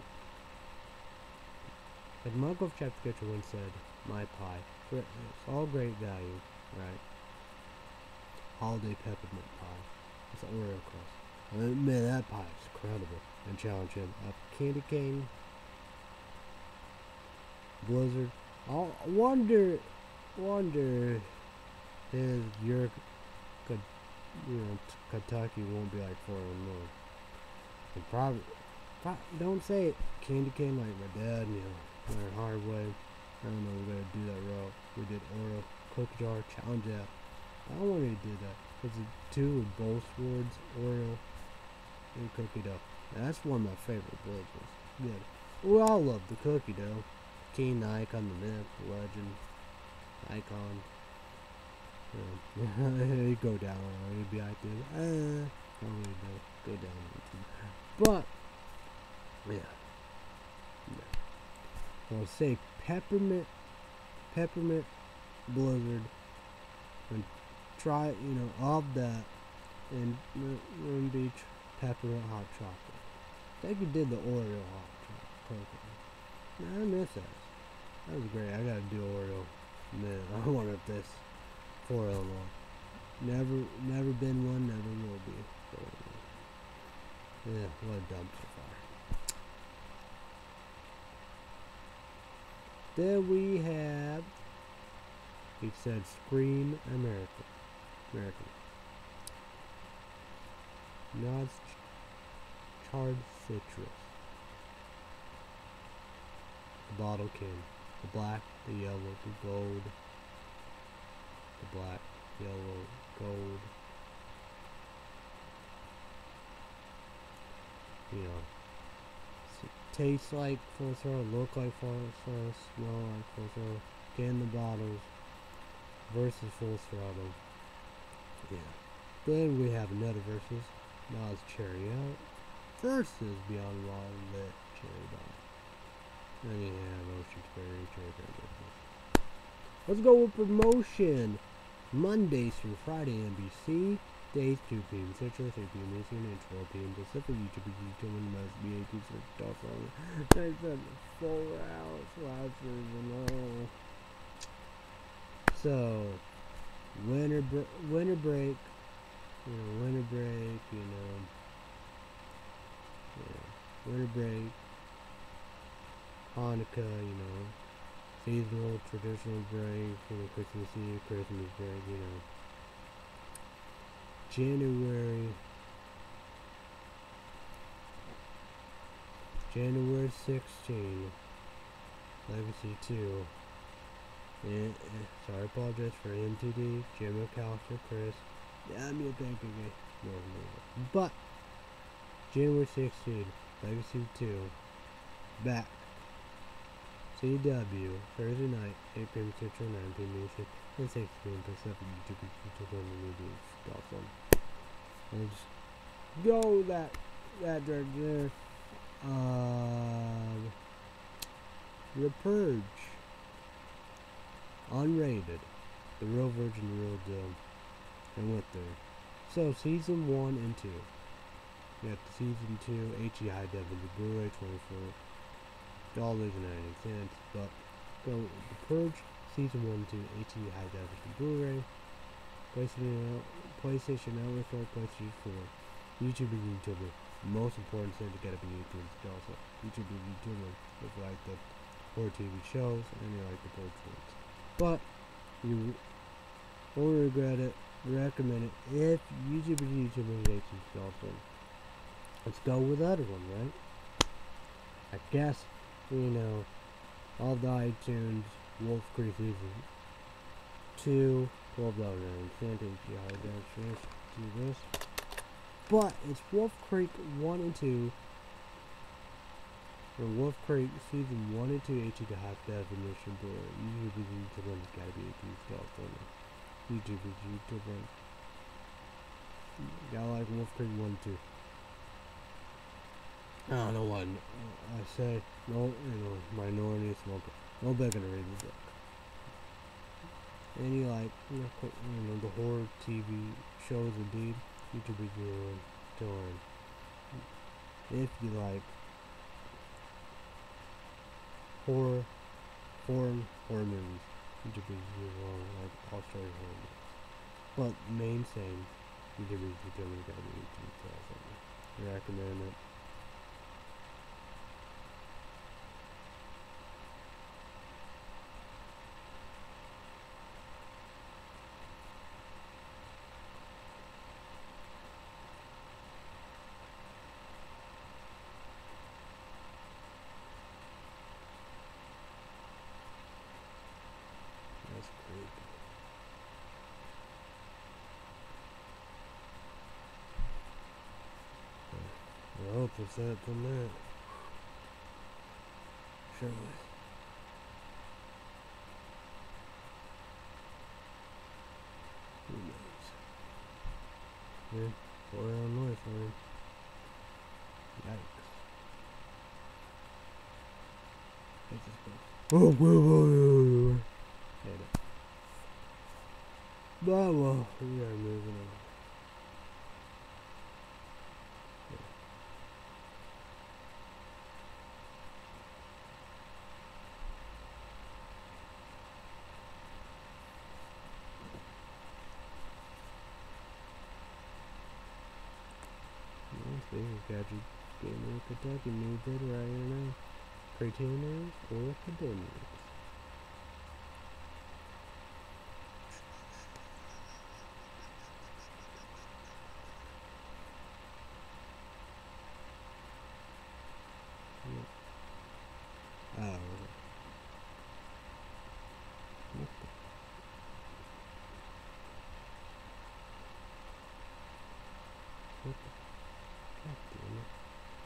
like Markov Chapter Sketcher once said, my pie. It's all great value, right? Holiday peppermint pie. It's Oreo crust. Man, that pie is incredible. And challenge him up. Candy cane, Blizzard. I wonder if your Kentucky won't be like 4-1. And probably don't say it. Candy cane like my dad, learn hard way. I don't know, we're gonna do that route. We did Oreo cookie jar challenge app. I don't want to do that. It's two with both swords, Oreo and cookie dough. That's one of my favorite blizzards. Good. We all love the cookie dough. King, the icon, the myth, the legend, icon. He'd go down. He'd be like this. Probably go down. But yeah. I'll say peppermint blizzard, and try of that, and Moon Beach peppermint hot chocolate. I think you did the Oreo hot chocolate. I miss that. That was great. I gotta do Oreo. Man, I wonder if this 4 Illinois. Never been one, never will be. Yeah, what a dump so far. Then we have, he said, Scream America. Nods charred citrus. The bottle can. The black, the yellow, the gold. The black, yellow, gold. Tastes like Full Throttle, look like Full Throttle, smell like Full Throttle. Can the bottles versus Full Throttle. Yeah. Then we have another versus Nas Cherry Out versus Beyond Wild Lit Cherry Bomb. Then you have Ocean Cherry Berry. Let's go with promotion. Mondays through Friday, NBC. Days 2 p.m. Central, 3 p.m. Eastern, and 12 p.m. Pacific. YouTube must be 18 stuff on it. They said 4 hours last season. So, winter break. Winter break. Winter break. Hanukkah. seasonal traditional break, Christmas Eve, Christmas break, January 16, Legacy 2. Sorry, apologize for MTD, Jim McAllister, Chris. Yeah, I'm your bank again. No. But, January 16, Legacy 2, back. CW, Thursday night, 8 p.m. Central, 9 p.m. Nation, and 6 p.m. Pacific. YouTube on the movies. Awesome. Let's go that right there. The Purge. Unrated. The Real Virgin, the Real Deal. And what there. So, Season 1 and 2. You got the Season 2, HE High Definition Blu-ray, $24.90. But, go The Purge, Season 1 and 2, HE High Definition Blu-ray. PlayStation Network, PlayStation 4. YouTube and YouTuber. Most important thing to get up in YouTube is also YouTube and YouTuber. If you like the horror TV shows and you like the Purge ones. But you won't regret it. Recommend it if YouTube and YouTuber hates also. Let's go with the other one, right? I guess all the iTunes Wolf Creek Season 2, $12.09. Do this. But it's Wolf Creek 1 and 2. Or Wolf Creek Season 1 and 2 HD High Definition Blu-ray. YouTube is YouTube one, it's gotta be 18 California. YouTube is YouTube one. Gotta like Wolf Creek 1 and 2. I don't know what I say. No, minority smoker. No begging to read the book. Any the horror TV shows indeed. YouTube is your one to learn. If you like horror movies, YouTube is your one, like Australian horror movies. But main thing, YouTube is determined to be 18. I recommend it. That's creepy. I hope it's that from that. Surely. Who knows? Yeah, 4-hour noise, man. Yikes. Oh, whoa. Hate it. But well, we are moving on. Gadget Gamer Kentucky needs it right now. Pretenders or contenders. Oh. What the? God damn it.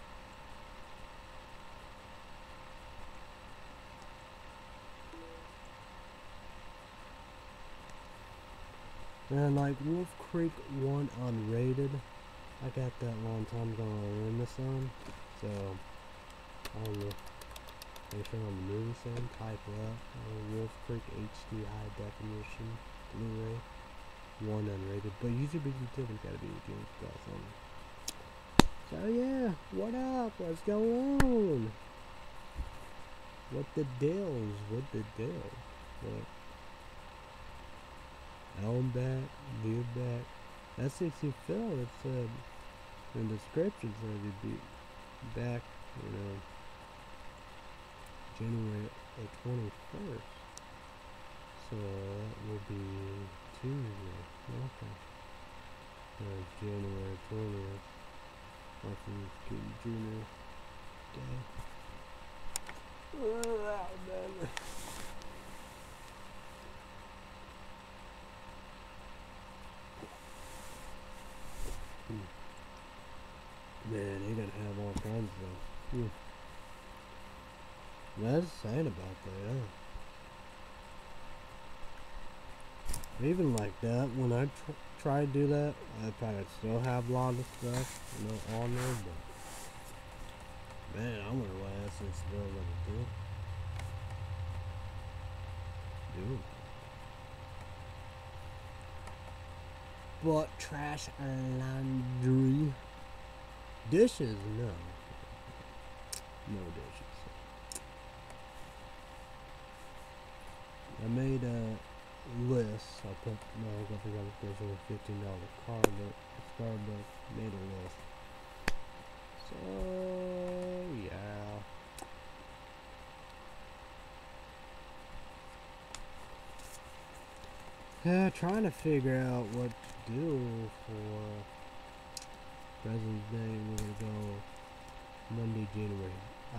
And like Wolf Creek 1 unrated, I got that long time ago on Amazon, so on the make sure on the movie side, type up Wolf Creek HD High Definition Blu-ray 1 unrated, but YouTube is YouTube, it's gotta be a James Bell on. So yeah, what up? What's going on? What the deals? What the deal? What? Elm back, Leo back. That's 60 Phil. It's in the description says he'd be back, January the 21st. So that would be Tuesday. Okay. That's January 20th. Martin Luther King Jr. Day. Man. Man, they gonna have all kinds of stuff. That's sad about that, yeah. Even like that, when I try to do that, I probably still have a lot of stuff, you know, on there, but man, I wonder why that's still let it do. But trash and laundry. Dishes, no. No dishes. I made a list. I put my government application with $15 card, but Starbucks made a list. So yeah. Trying to figure out what to do for President's Day. We're gonna go Monday, January.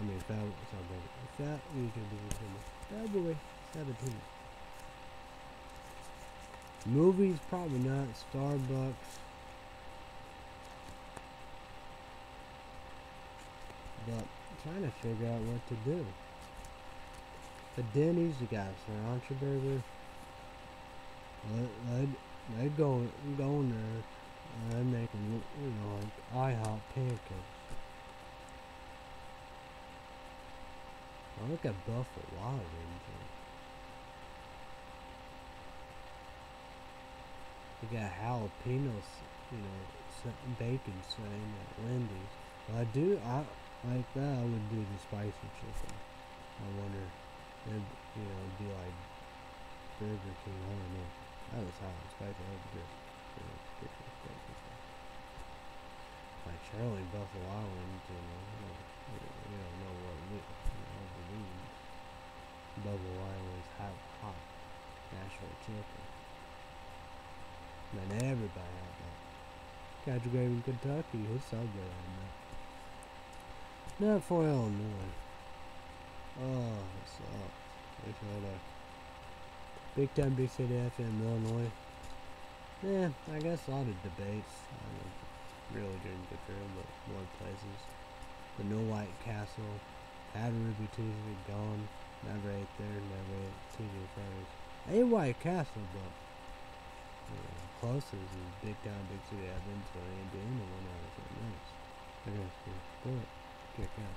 February 17th. Movies, probably not. Starbucks. But trying to figure out what to do. The Denny's, you got sriracha burger. I'd go in there and make them, you know, like IHOP pancakes. I look at Buffalo Wild Wings. They got jalapenos, you know, bacon same at Wendy's. But I like that. I would do the spicy chicken. I wonder, it'd, you know, be like Burger King. I don't know. That was hot and spicy. That was good. You know, like Charlie Buffalo Wild Wings, you know, we don't know what we believe. Buffalo Wild Wings have hot Nashville chicken. Man, everybody had that. Country Grave in Kentucky, his subway had that. Not for Illinois. Oh, that sucks. They had a Big Time Big City FM Illinois. Yeah, I guess a lot of debates. I really didn't get through, but more places. The No White Castle. Had Ruby Tuesday, gone. Never ate there, never ate Tuesday Fridays. Ate White Castle, but closest is Big Town Big City I've been to. Indiana when I was at nice. I guess but kick ass.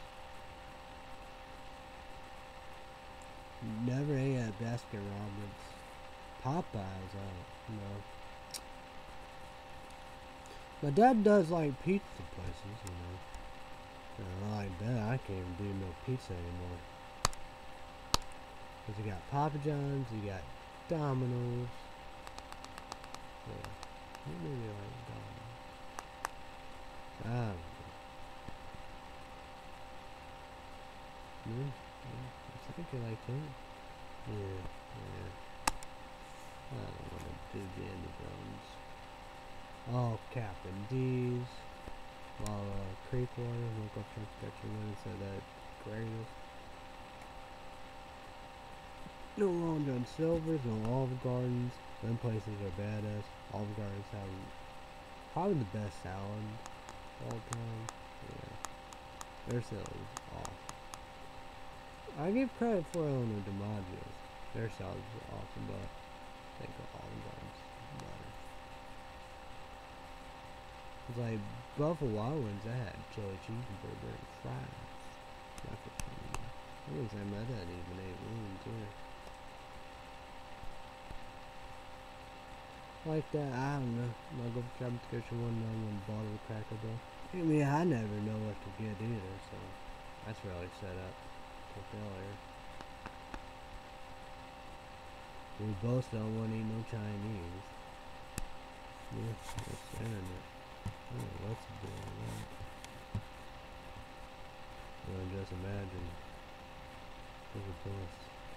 Never ate at Baskin Robbins. Popeyes, you know. My dad does like pizza places, you know. Like that, I can't even do no pizza anymore. Cause you got Papa John's, you got Domino's. Yeah, maybe like Domino's. I don't know. I think you like that. Yeah. I don't want to do the Andy Jones. Oh, Captain D's. Creekwater, local transportation winner said that greatest. No Long John Silver's, no Olive Gardens. Them places are badass. Olive Gardens have probably the best salad of all time. Yeah. Their salad is awesome. I give credit for Eleanor DiMaggio's. Their salad is awesome, but I think Olive Gardens is better. It's like Buffalo Wild Wings, they had chili cheeseburger and fries. That's what I mean. I wouldn't say my dad even ate wings either. Like that, I don't know. I'll go for competition one night and bottle of Cracker Barrel. I mean, I never know what to get either, so that's really set up for failure. We both don't want to eat no Chinese. Yeah, that's the internet. Oh, what's doing that? Well, just imagine Look at this.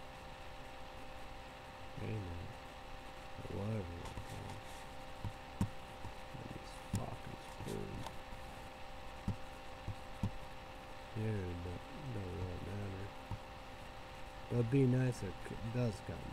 Amen. Whatever. These fucking spoons. Dude, but don't really matter. It'd be nice if it does come in.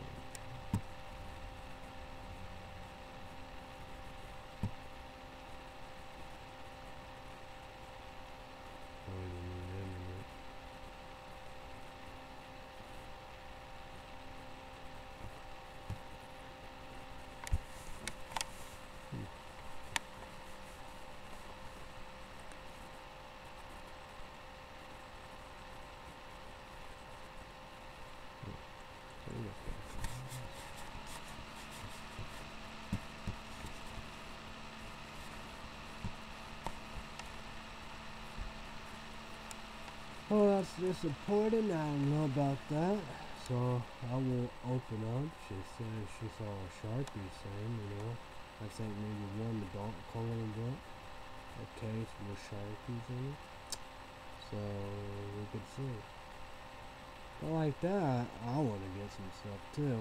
Well, that's disappointing. I don't know about that. So I will open up. She said she saw a Sharpie saying, you know, I think maybe one adult coloring book, a case with Sharpies in it. So we could see. But like that, I want to get some stuff too.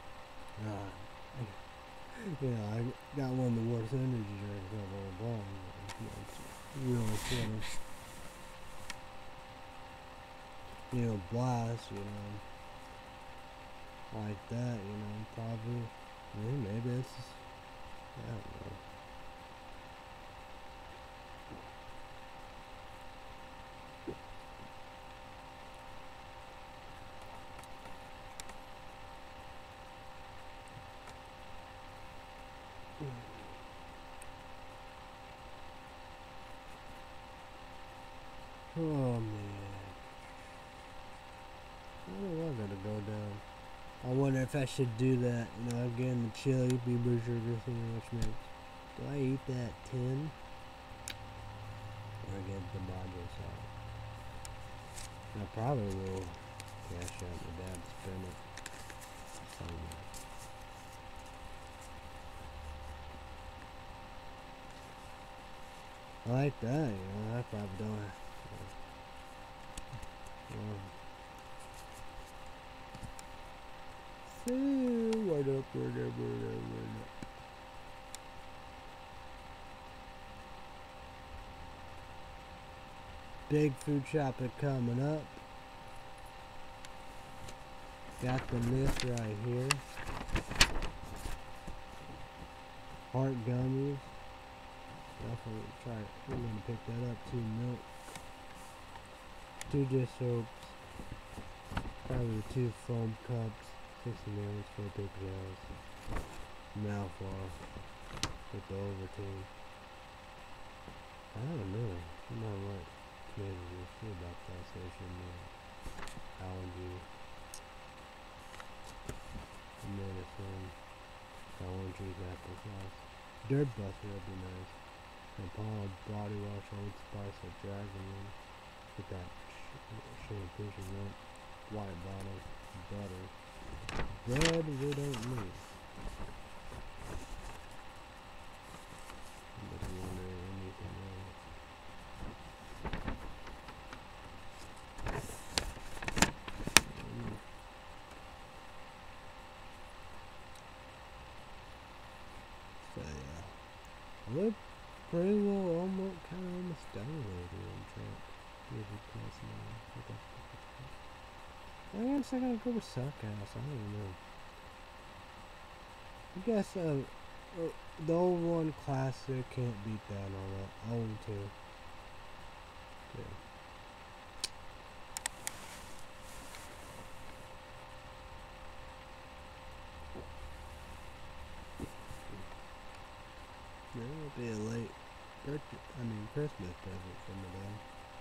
Yeah, I got one of the worst energy drinks I've ever bought. It's really sort of, you know, blast, you know, like that, you know, probably, maybe it's, I don't know. Oh man, I don't know, I gotta go down. I wonder if I should do that, you know, again, the chili, beaver sugar sandwich mix. Do I eat that 10? Or get the module sauce? I probably will cash out my dad's spend it somewhere. I like that, you know, I probably don't have see what up. Big food shopping coming up. Got the list right here. Heart gummies. Definitely try it. We're gonna pick that up. 2 milk. 2 dish soaps. Probably 2 foam cups. 60 ml, 4 paper towels. Mouthwash with the Ovaltine. I don't know. She might like tomato juice. See about that, so she might. Allergy. Medicine. Orange juice, applesauce. Dirt buster would be nice. And Paul body wash, Old Spice, or Dragon. Get that shampoo, milk, white bottle, butter. Bread we don't need. But I wonder anything else. So yeah. Look pretty well almost done already on track. Maybe plus 9. I guess I gotta go with Suckhouse. I don't know. I guess the old one classic can't beat that on that old too. Yeah. It'll be a late Christmas present for my dad.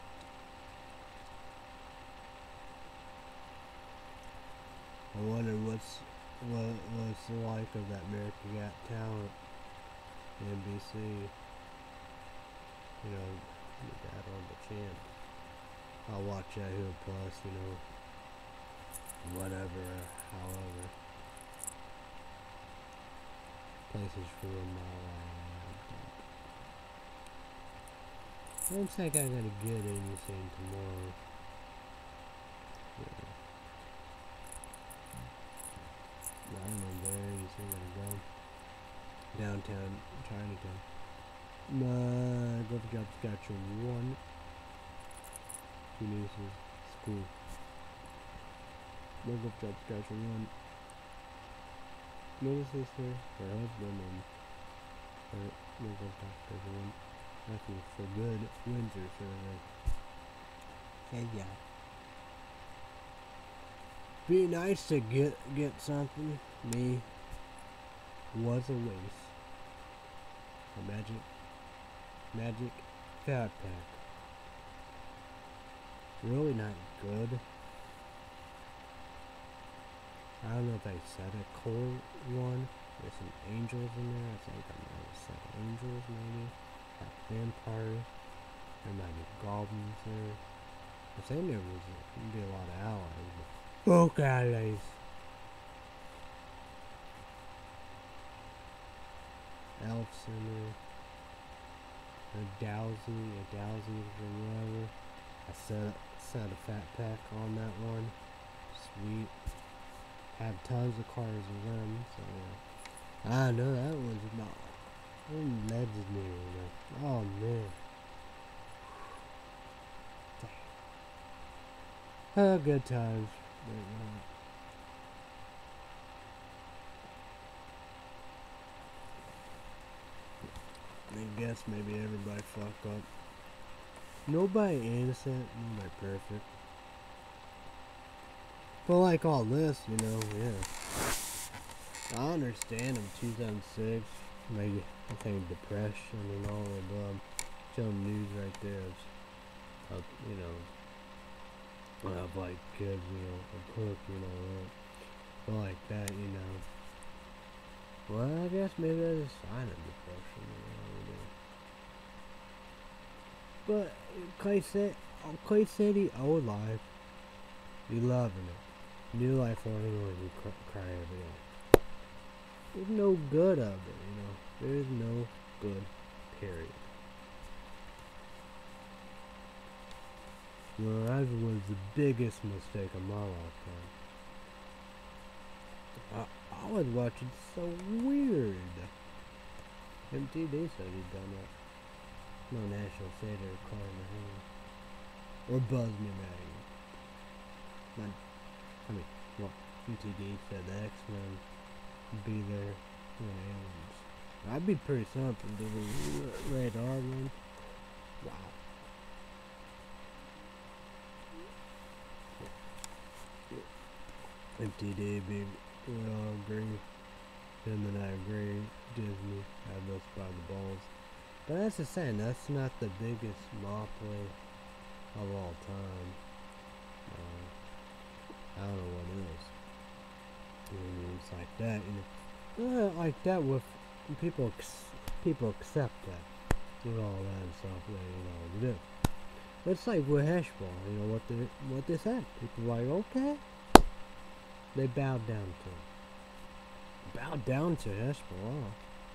I wonder what's the like of that America Got Talent, NBC. You know, the dad on the champ. I'll watch Yahoo Plus, you know, whatever, however. Places for my laptop. I don't think I gotta get anything tomorrow. Yeah. My Golf Jobs got you one. Two nieces. School. My Golf Jobs got you one. Little sister, her husband, and her my Golf Jobs got you one. Nothing for good winter survey. Yeah. Be nice to get something. Me was a waste. A magic fat pack. Really not good. I don't know if I said a core one. There's some angels in there. I think I might have said angels maybe. Got vampires. There might be goblins there. I think there was be a lot of allies. Folk allies. Elves in there. A dowsy or whatever. I set a fat pack on that one. Sweet. Have tons of cars of them, so yeah. I know that was about legendary. Oh man. Good times. I guess maybe everybody fucked up. Nobody innocent, nobody perfect. But like all this, you know, yeah. I understand in 2006, maybe I think depression and all of some news right there of you know, of like kids, you know, a cook, you know, but like that, you know. Well, I guess maybe that's a sign of depression, you know. But Clay City, old life, you loving it. New life only when you cry every day. There's no good of it, you know. There's no good, period. Well, that was the biggest mistake of my lifetime. I was watching so weird. MTV said he'd done that. No National Theater or Carter or Buzz Me Maggie. I mean, well, MTV said the X-Men would be there when aliens. That'd be pretty something to the radar one. Wow. MTV, we all agree. Him and I agree. Disney had us by the balls. But that's the same. That's not the biggest monopoly of all time. I don't know what it is. It's like that, you know. Like that with people accept that with all that and stuff that you know do. But it's like with Heshball, you know what they said. People are like, okay. They bowed down to him. Bowed down to Hezbollah.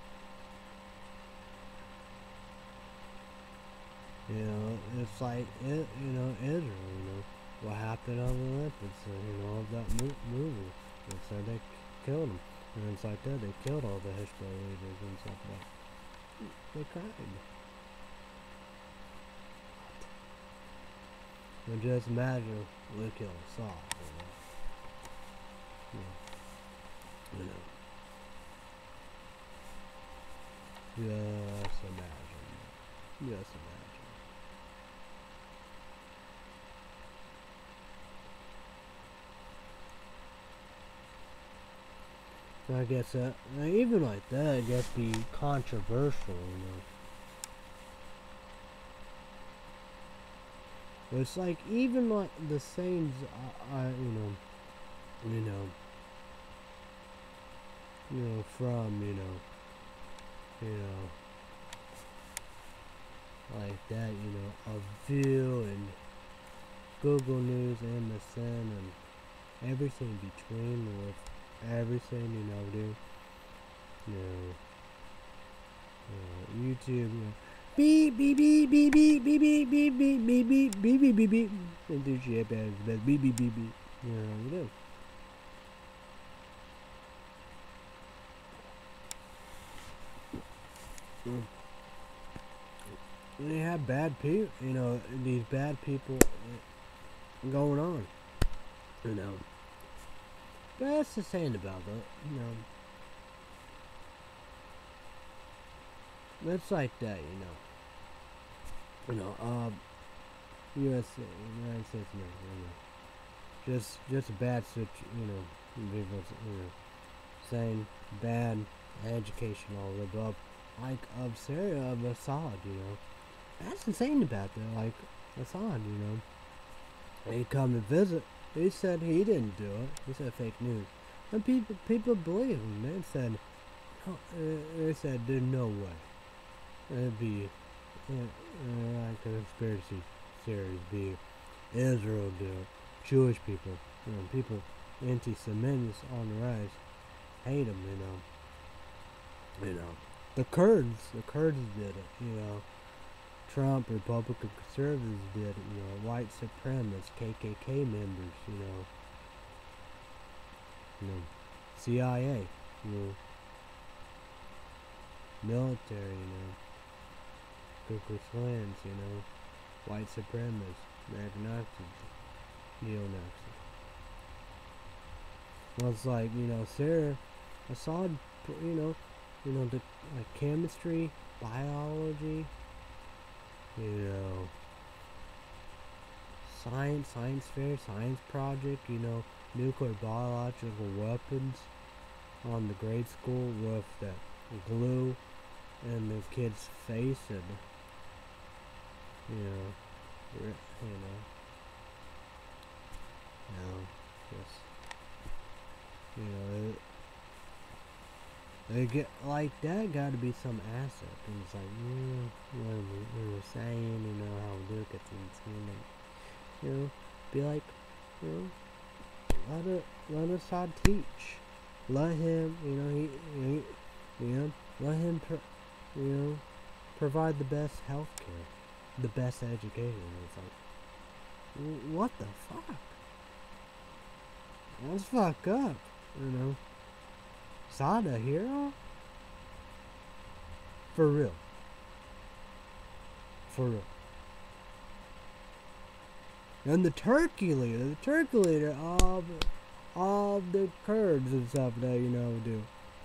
You know, it's like it. You know, Israel. You know what happened on the Olympics. You know, of that movie. And so they killed him. And it's like that. They killed all the Hezbollah leaders and stuff like that. They cried. And just imagine we killed Saul. You know. Just imagine. Just imagine. I guess that, even like that, I guess be controversial, you know. But it's like, even like the sayings, from, like that, of View and Google News, MSN, and everything between, with everything, YouTube, beep beep beep beep beep beep beep beep beep beep beep beep beep beep beep and do shit beep beep beep beep, you do. they have bad people, these bad people going on, you know. But that's the saying about it, It's like that, U.S. United States America, just a bad people, saying bad education all the above, like of Syria, of Assad, That's insane about that, like Assad, He come to visit. He said he didn't do it. He said fake news, and people believe him. They said there's no way. It'd be like a conspiracy series. Be Israel do it. Jewish people, people anti-Semites on the rise. Hate them, The Kurds did it, Trump, Republican conservatives did it, white supremacists, KKK members, CIA, military, Ku Klux Klans, white supremacists, American Nazis, neo-Nazis. Well, it's like, Sarah Assad, the like chemistry, biology, science fair, science project, nuclear biological weapons on the grade school with that glue in the kid's face and, just, they get like that. Got to be some asset, and it's like, when we're saying, how we look at things, be like, let Assad teach, let him, let him, provide the best healthcare, the best education. It's like, what the fuck? Let's fuck up, Assad a hero? For real. And the Turkey leader of the Kurds and stuff that, do.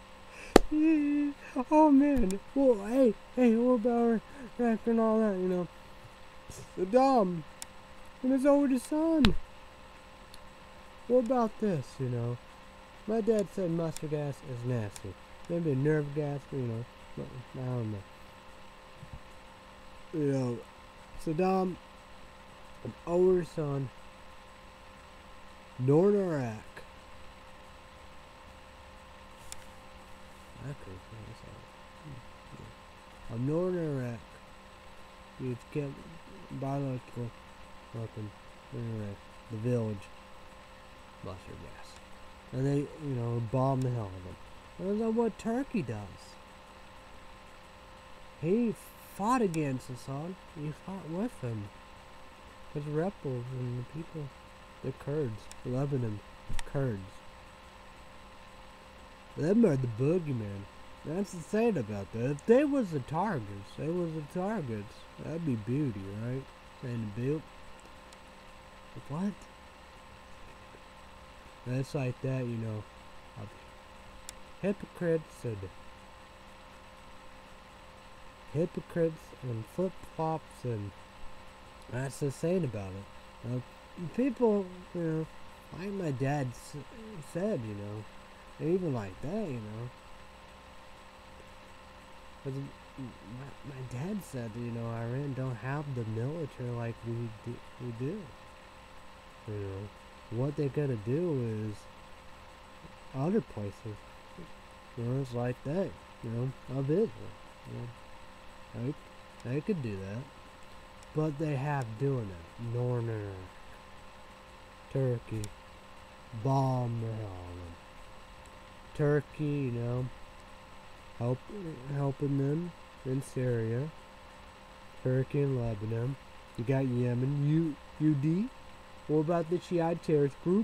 Oh man, well, hey, what about Iraq and all that, Saddam and his oldest son. What about this, My dad said mustard gas is nasty. Maybe nerve gas, I don't know. Saddam, an older son, Northern Iraq. Of Northern Iraq, he kept biological weapons in Iraq, the village, mustard gas. And they, bomb the hell out of them. And that's what Turkey does. He fought against Assad. He fought with him. His rebels and the people, the Kurds, Lebanon, Kurds. Them are the boogeyman. That's the saying about that. If they was the targets, that'd be beauty, right? Saying the build. What? That's like that, hypocrites and flip-flops, and that's the saying about it. People, like my dad said, even like that, Cause my dad said, Iran don't have the military like we do. What they gotta do is other places. It's like that, of Israel. They could do that. But they have doing it. Northern Iraq, Turkey, bomb the hell out of them. Turkey, helping them in Syria. Turkey and Lebanon. You got Yemen, UD. What about the Shiite terrorist group?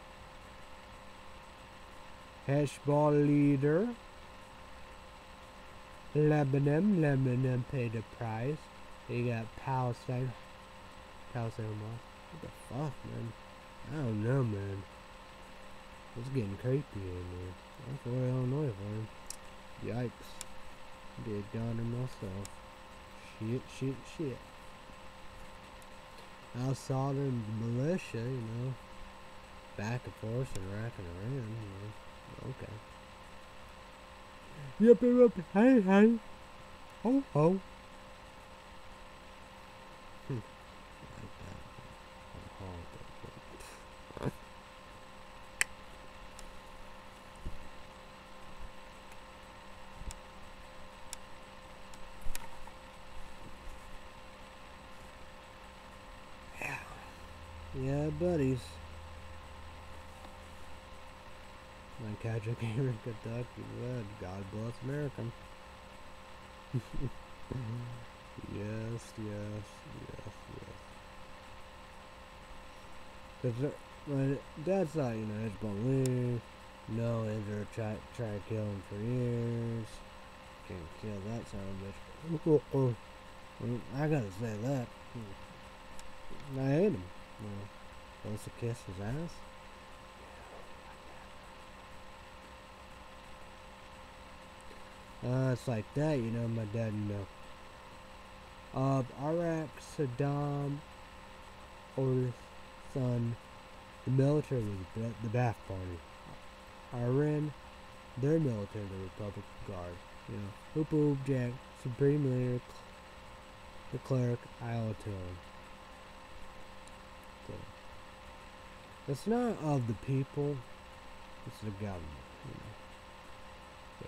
Hezbollah leader. Lebanon paid a price. You got Palestine. Palestine Mosque. What the fuck, man? I don't know, man. It's getting creepy in there. That's where Illinois farm. Yikes. Did down to myself. Shit. I saw them militia, you know, back and forth and racking around, you know. Okay. Yuppie, hey. Ho, ho. Like that. Yeah, buddies. Like Patrick here in Kentucky, good. God bless America. Yes. Cause my dad's not, you know, it's gonna leave. No, Andrew try to kill him for years. Can't kill that son of a bitch. I gotta say that. I hate him. Supposed to kiss his ass? It's like that, you know, my dad know. Iraq, Saddam, oldest son, the military was the Ba'ath Party. Iran, their military, the Republic Guard. You know, Hoop Jack, Supreme Leader, the cleric, Ayatollah. So, it's not of the people, it's the government, you know. So,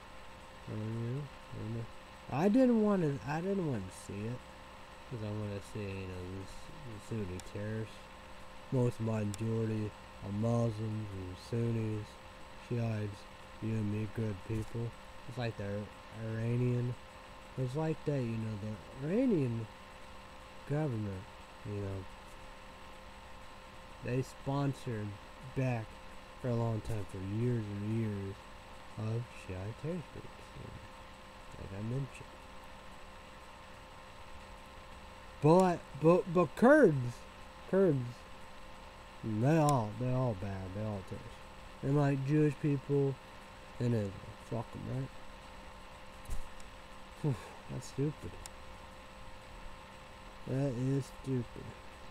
I didn't want to see it, because I want to see, you know, the Sunni terrorists. Most majority are Muslims and Sunnis, Shiites, you know me, good people. It's like the Iranian. It's like that, you know, the Iranian government, you know, they sponsored back for a long time, for years and years, of Shiite terrorist groups, like I mentioned. But Kurds, they all bad, they all terrorists. And like Jewish people in Israel, fuck them, right? Whew, that's stupid. That is stupid.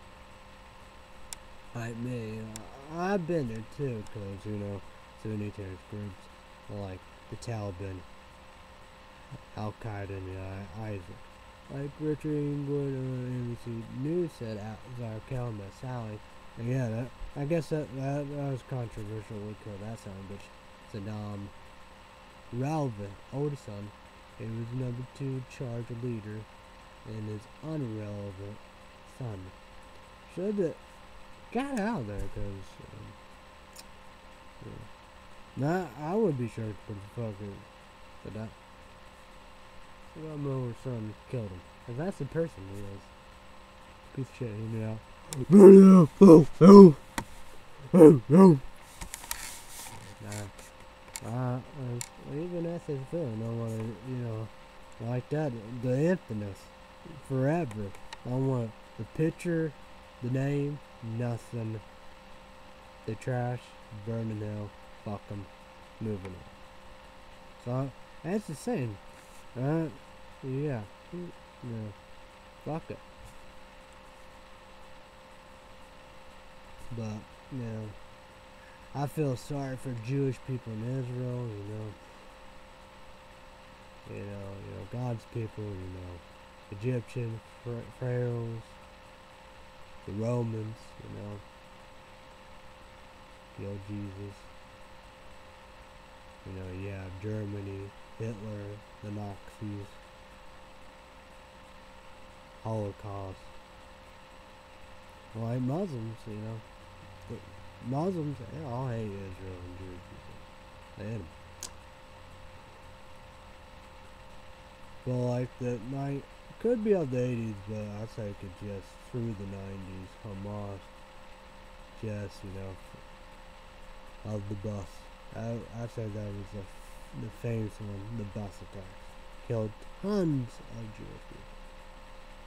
Like me, I've been there too, cause you know, Sunni terrorist groups like the Taliban, Al Qaeda, and ISIS. Like Richard England, NBC News said, Zarqel Sally. And yeah, I guess that was controversial. We killed that son of a bitch. Saddam, relevant oldest son, he was number 2 charge leader, and his unrelevant son should have got out of there, because yeah. I would be sure to put the fucking Saddam. My older son killed him, cause that's the person he is. Piece of shit, he knew out. Even SSV, don't want to, you know, like that, the infamous, forever. I want the picture, the name, nothing. The trash, burn in hell, fuck them, moving on. So, that's the same. Yeah, fuck it. But, you know, I feel sorry for Jewish people in Israel, you know, God's people, you know, Egyptian pharaohs, the Romans, you know, kill Jesus. You know, you have Germany, Hitler, the Nazis, Holocaust. Like Muslims, you know. Muslims, they all hate Israel and Jewish people. They hate them. Well, like the could be of the 80s, but I'd say it could just through the 90s. Hamas, just, you know, of the bus. I'd say that was the famous one, the bus attack. Killed tons of Jewish people.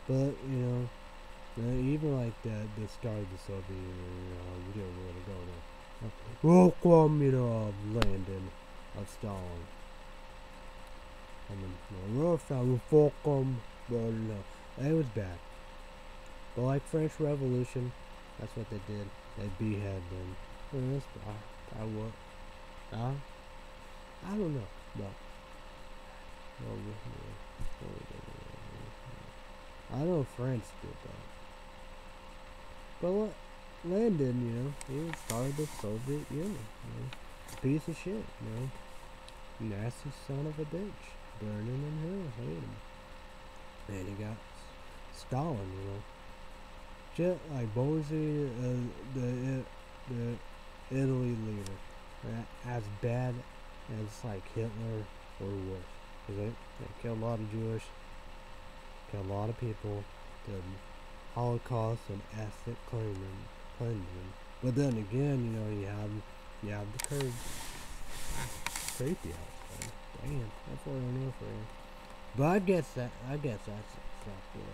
But, even like that, the start of the Soviet Union, we didn't really go there. Welcome, of Landon, of Stalin. And then, real family, welcome, but it was bad. But like French Revolution, that's what they did. They beheaded them. And that's I what? I don't know, but I know French did that. But what Landon, he started the Soviet Union. Piece of shit, nasty son of a bitch, burning in hell, hate him. And he got Stalin, just like Bozy, the Italy leader, as bad as like Hitler or worse. Cause they killed a lot of Jewish, killed a lot of people, did Holocaust and ethnic cleansing. But then again, you have the Kurds. Creepy outside. Damn, that's what I don't know for you. But I guess that's acceptable,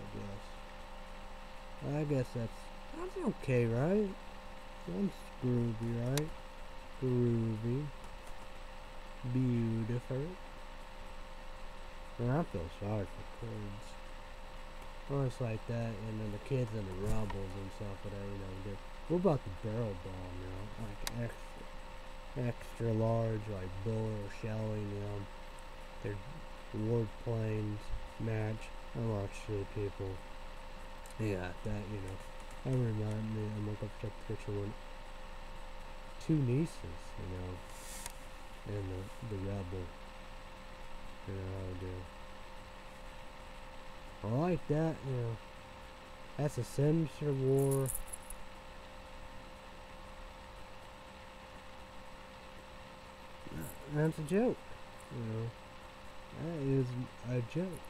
I guess that's okay, right? Sounds groovy, right? Groovy. Beautiful. And I feel sorry for Kurds. Well, it's like that, and then the kids and the rebels and stuff, but what about the barrel bomb, like extra large, like bullet or shelling, their warplanes match. I watch people. Yeah, that, that remind me, I'm gonna check the picture when two nieces, and the rebel, I like that, that's a sinister war. That's a joke, that is a joke.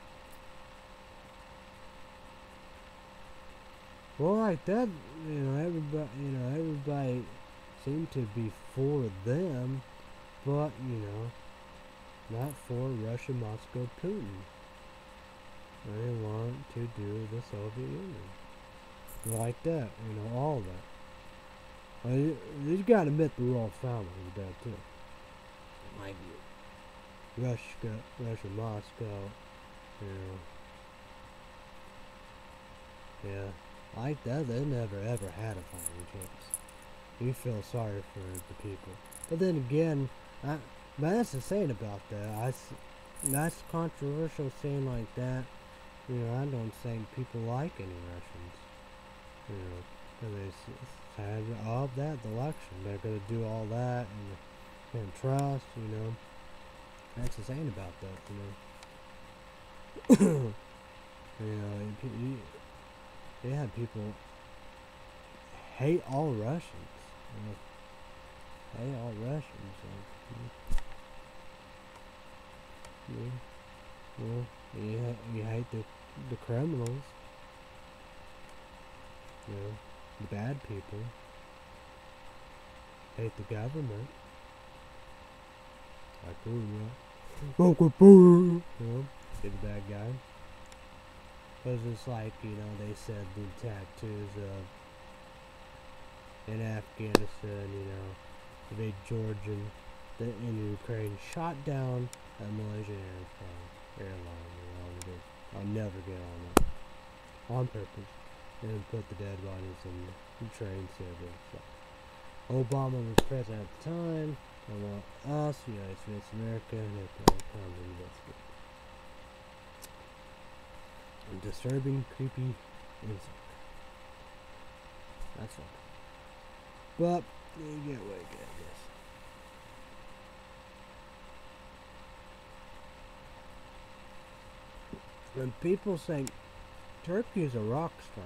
Well, like that, everybody seemed to be for them, but, not for Russia, Moscow, Putin. They want to do the Soviet Union. Like that, all that. You gotta admit the royal family with that, too. Like, Russia, Moscow, yeah. Like that, they never ever had a fighting chance. You feel sorry for the people. But then again, but that's the saying about that. That's controversial saying like that. I don't think people like any Russians. Because they had all that, the election. They're going to do all that and trust, That's the saying about that, they had people hate all Russians. Hate all Russians. You hate the criminals. The bad people. Hate the government. Like Putin, be the bad guy. Because it's like, they said the tattoos in Afghanistan, the big Georgian in Ukraine shot down a Malaysian airline. I'll never get on that. On purpose. And put the dead bodies in the train service. Obama was president at the time. I want us, United States of America, and a disturbing, creepy insect. That's all. But you get what you get, I guess. When people say Turkey is a rock star,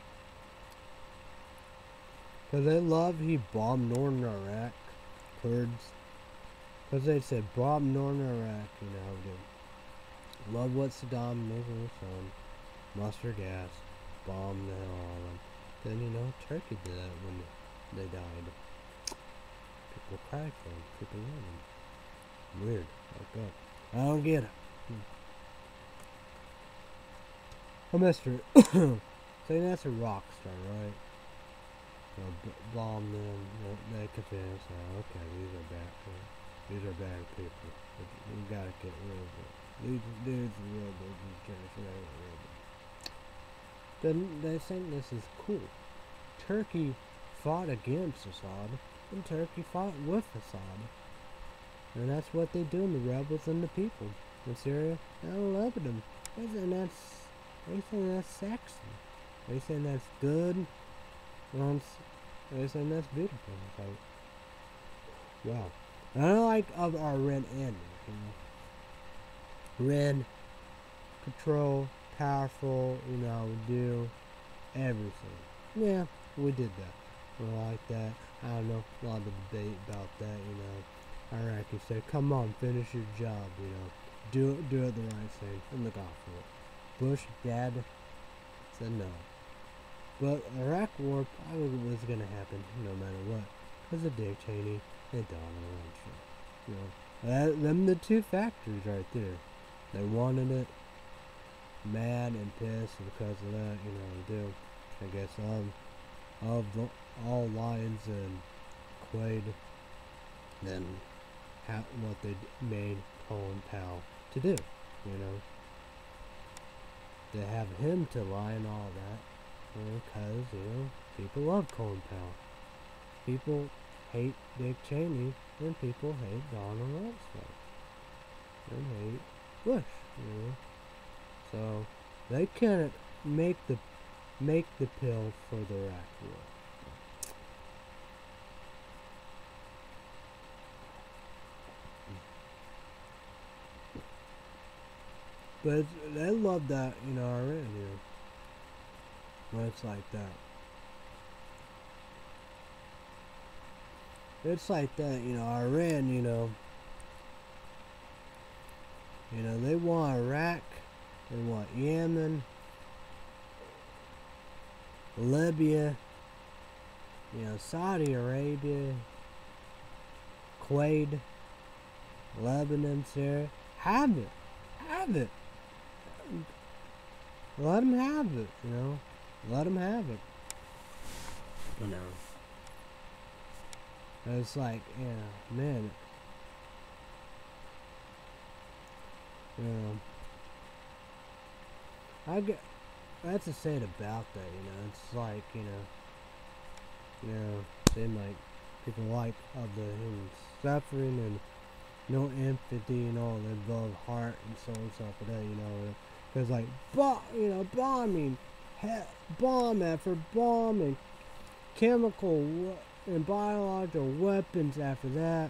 because they love he bombed northern Iraq, Kurds. Because they said bombed northern Iraq, love what Saddam did with his son, mustard gas, bombed the hell out of them. Then, Turkey did that when they died. People cry for them, people love them. Weird, like that. I don't get it. Mr. Say that's a rock star, right? Bomb them, they confess, okay, these are bad people. These are bad people. We gotta get rid of them. These dudes are real good. Then they think this is cool. Turkey fought against Assad, and Turkey fought with Assad. And that's what they do, the rebels and the people in Syria and Lebanon. They think that's sexy. They think that's good. They think that's beautiful. It's like, wow. And I like of our Red ending, Red, control, powerful, do everything. Yeah, we did that. We like that. I don't know, a lot of debate about that, Iraqi said, come on, finish your job, do it the right thing, and look out for it. Bush, Dad, said no. But Iraq War probably was going to happen no matter what, because of Dick Cheney and Donald Trump. Them the two factors right there. They wanted it, mad and pissed because of that, do. I guess all Lions and Quaid, then what they made Colin Powell to do, to have him to lie and all that, because, people love Colin Powell. People hate Dick Cheney, and people hate Donald Rumsfeld, and hate Bush, So, they couldn't make the pill for the Iraq War. But they love that, already, when it's like that. It's like that, Iran, they want Iraq, they want Yemen, Libya, Saudi Arabia, Kuwait, Lebanon, Syria. Have it. Let them have it, Let them have it. It's like, man. That's the sad about that, It's like, seem like people like of the human suffering and no empathy and all that love, heart and soul and stuff like that, because like bombing, bomb after bomb and chemical and biological weapons after that,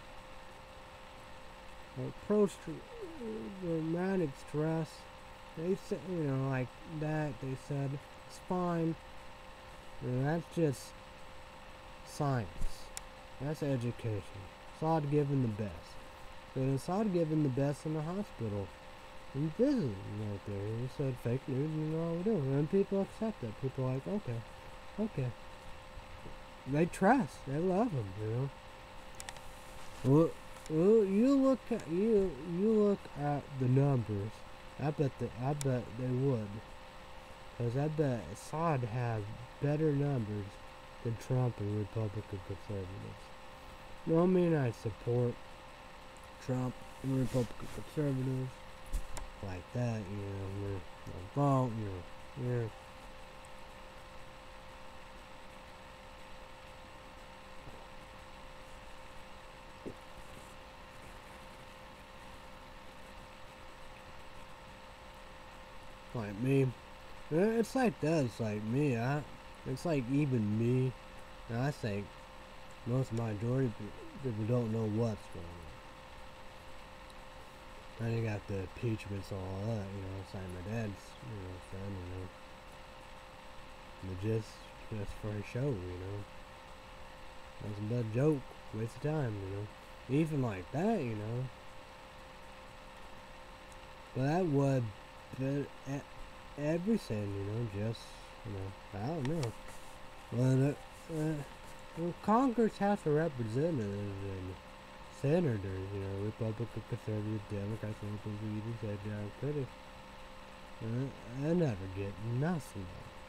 like post-traumatic stress. They said, like that. They said it's fine. That's just science. That's education. Assad given the best. But Assad given the best in the hospital. And visiting right there. He said fake news and all we do. And people accept it. People are like, okay. They trust. They love him, Well, you look at the numbers. I bet they would. Because I bet Assad has better numbers than Trump and Republican conservatives. No, I mean I support Trump and Republican conservatives like that, we're vote, like me. It's like that. It's like me. It's like even me. And I think most majority of people don't know what's going on. Then you got the impeachments and all that. It's like my dad's, son. But just for a show. Nothing but a joke. Waste of time. Even like that. But that would. But everything, just, I don't know. Well, Congress has a representative and senators, Republican, conservative, Democrats, and critics. I never get nothing.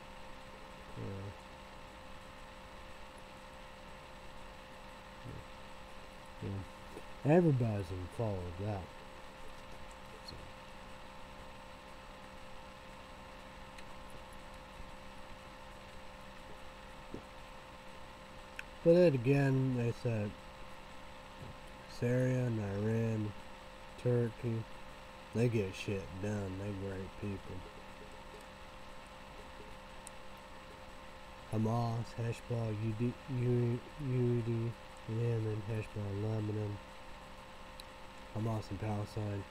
Everybody's in fall of that. So. But then again, they said Syria and Iran, Turkey, they get shit done. They great people. Hamas, Hezbollah, UD, Yemen, Hezbollah, Lebanon, Hamas in Palestine,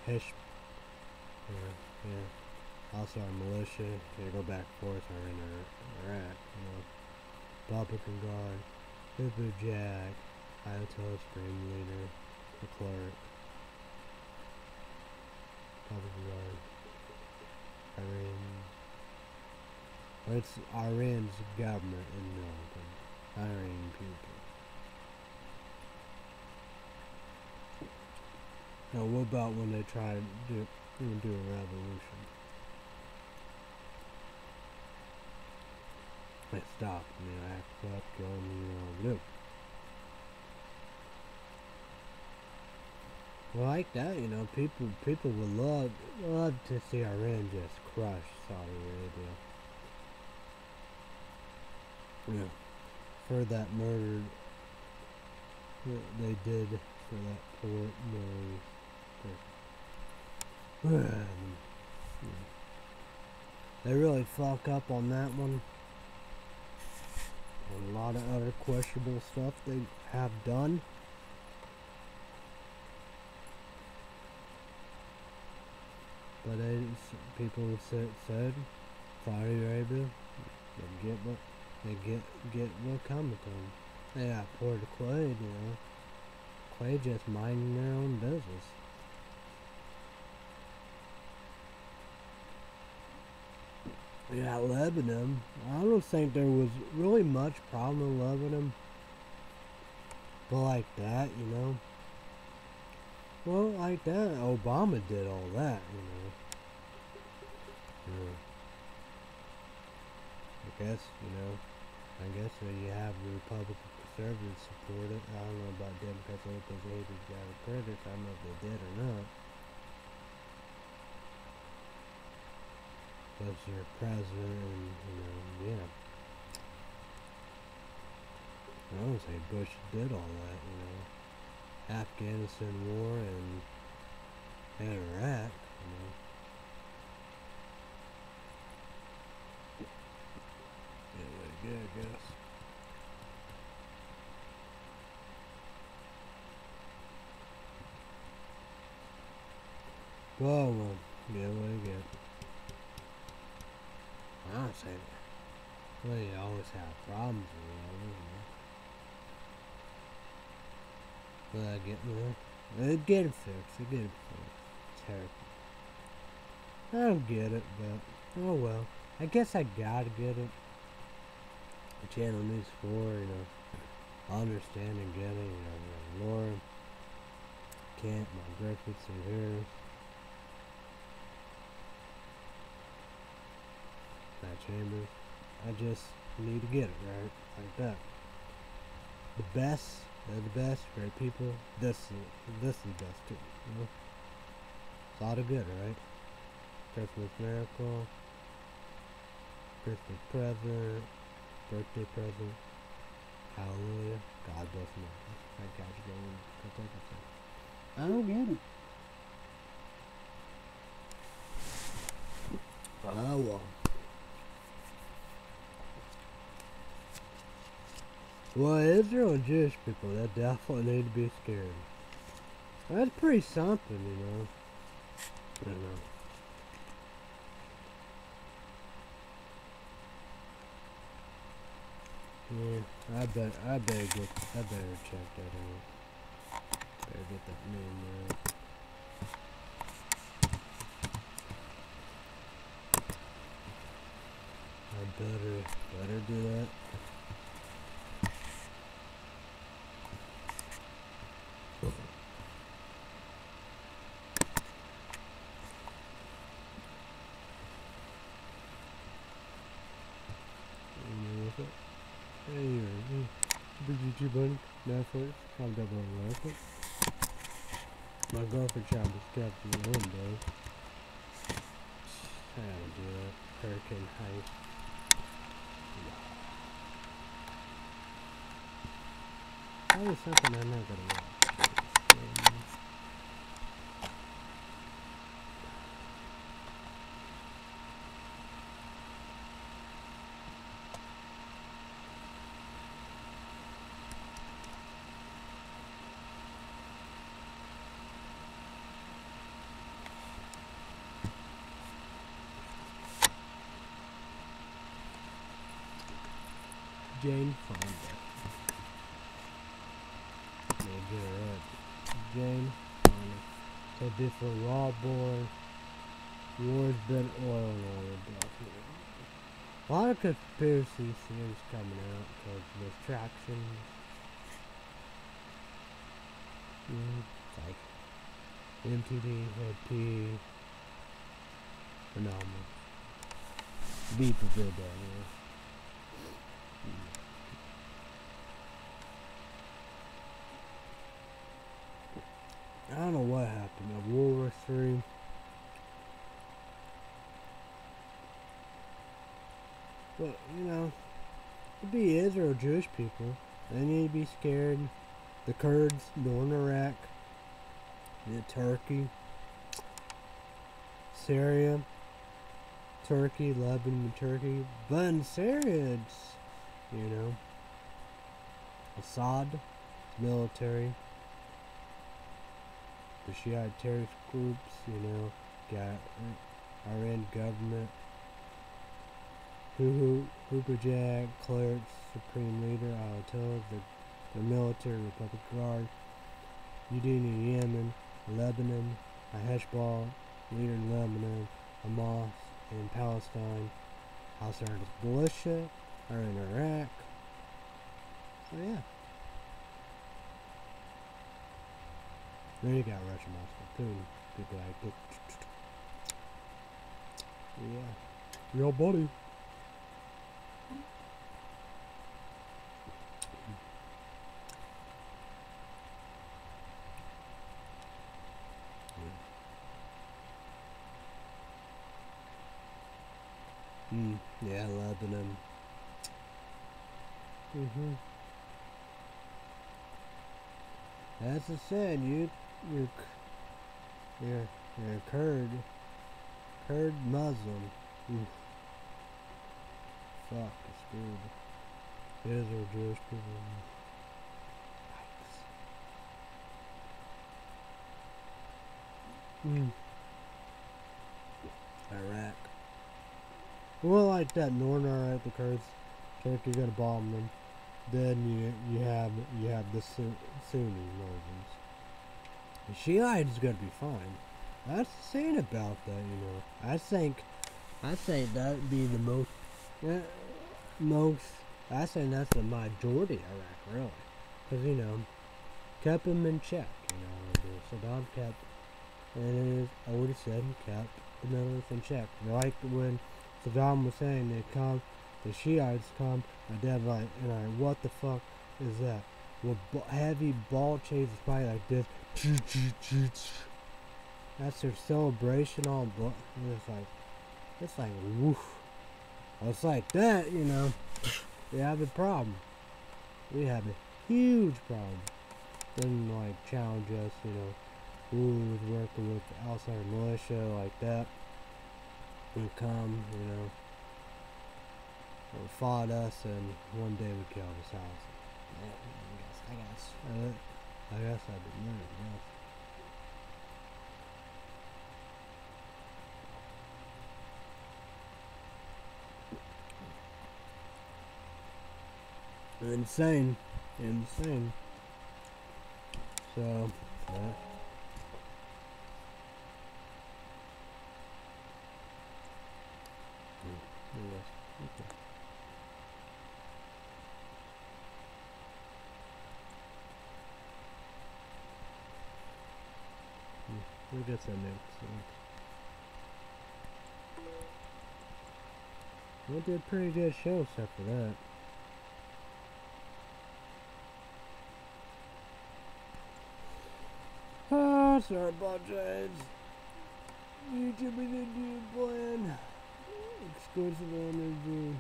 also our militia. They go back and forth. Are in Iraq, Republican Guard, Hizbut Jack, Ayatollah Supreme Leader, the clerk, Republican Guard, Iran. It's Iran's government and military. Iranian people. Now, what about when they try to do a revolution? They stop and they act up, kill them, Well, like that, people would love to see Iran just crush Saudi Arabia. For that murder that they did for that poor Middle East. They really fuck up on that one. And a lot of other questionable stuff they have done. But people said Saudi Arabia, they get what coming to them. They got Port of Clay, Clay just minding their own business. Yeah, Lebanon. I don't think there was really much problem in Lebanon. But like that, Well, like that, Obama did all that, I guess you have the Republican conservatives support it. I don't know about Democrats because they hated the credits. I don't know if they did or not. But your president and, yeah. I don't say Bush did all that, Afghanistan war and Iraq, Yeah, I guess. Well, yeah, what do you get? I don't say that. Well, you always have problems with it, But I get it get it fixed. It's terrible. I don't get it, but oh well. I guess I gotta get it. The channel needs for, understand and get it, Laura, Kent, my Griffiths and hers. That Chambers. I just need to get it right, like that. The best, they're the best, great people. This is the best too, It's all the good, right? Christmas miracle, Christmas present, birthday present, hallelujah, God bless America. I got you going. I don't get it. Oh well. Well, Israel and Jewish people, that definitely need to be scared. That's pretty something, I don't know. Yeah, I better check that out. Better get that name right. I better do that. Anyway, big YouTube buddy, Netflix, I'm double on Netflix. My girlfriend shot was kept in the window. I gotta do it. Hurricane Heights. Probably something I'm not gonna watch. Jane Fonda. Let me get her up. Jane Fonda. So different raw boy. War's been oil and oil. A lot of conspiracy theories coming out because there's traction. It's like MTV had P. Phenomenal. Beep a good day, I don't know what happened. World War III. But, you know, it'd be Israel Jewish people. They need to be scared. The Kurds, Northern Iraq, Turkey, Syria, Turkey, Lebanon, Turkey. But in Syria, it's, you know, Assad, military, the Shiite terrorist groups, you know, got Iran government, Hubajag, clerics, supreme leader, Ayatollah, the military, Republic Guard, Udini, Yemen, Lebanon, Hezbollah, leader in Lebanon, Hamas in Palestine, Al-Qaeda militia are in Iraq. So yeah. Then you got Russia, Moscow, Putin, people like that. Yeah. Your buddy. Yeah, Lebanon. That's a sin. You're a Kurd Muslim. Fuck, it's good. Israel Jewish people. Iraq. Well, like that Northern Iraq, the Kurds, Turkey gonna bomb them. Then you have the Sunni Muslims. The Shiites gonna be fine. That's the saying about that, you know. I think that'd be the most. I think that's the majority of Iraq, really, because you know, kept them in check. You know, Saddam kept, and I would have said kept the Middle East in check. Like when Saddam was saying the Shiites come, and they're like, what the fuck is that? Well, heavy ball chains is probably like this. That's their celebration on, it's like, woof. It's like that, you know. We have a problem. We have a huge problem. Then, like, challenge us, you know. Who was working with outside militia like that. Would come, you know. Fought us, and one day we killed his house. Yeah, I guess I didn't know. Insane. So, yeah. Okay. We'll get that next. We did a pretty good show except for that. sorry about that. YouTube and Indian Blend. Exclusive energy.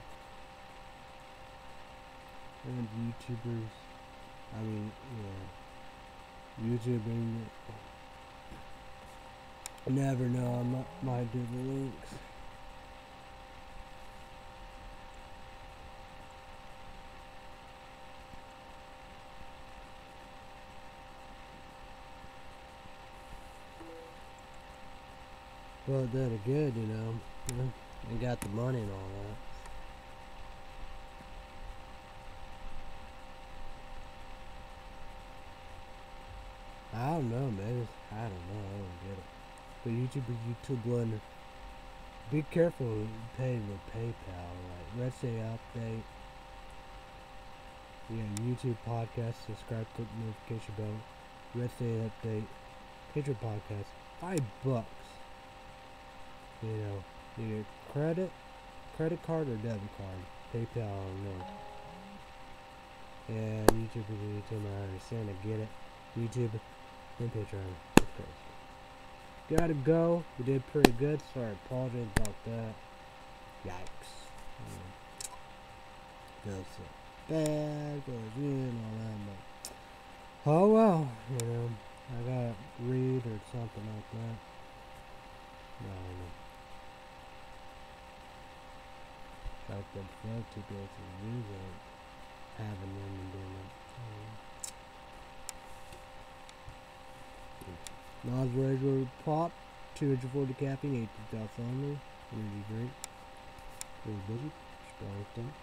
And YouTubers. I mean, yeah. YouTubing. Never know, I might do the links. But then again, you know, and got the money and all that. I don't know, maybe. I don't know. I don't get it. But YouTube Blender, be careful paying with PayPal. Like, let's say update. Yeah, YouTube podcast, subscribe, click notification bell. Let's say update. Patreon podcast, $5. You know, either credit card or debit card. PayPal, I don't know. And YouTube is YouTube, I understand, I get it. YouTube and Patreon, of course. Gotta go. We did pretty good. Sorry, apologize about that. Yikes. Goes bad, goes in, all that. But oh well, you know. I gotta read or something like that. I don't know. Try to prefer to go to music. Having them and doing it. Nas regular pop, 240 caffeine, 18 only. Energy drink. Really busy. Strong thing.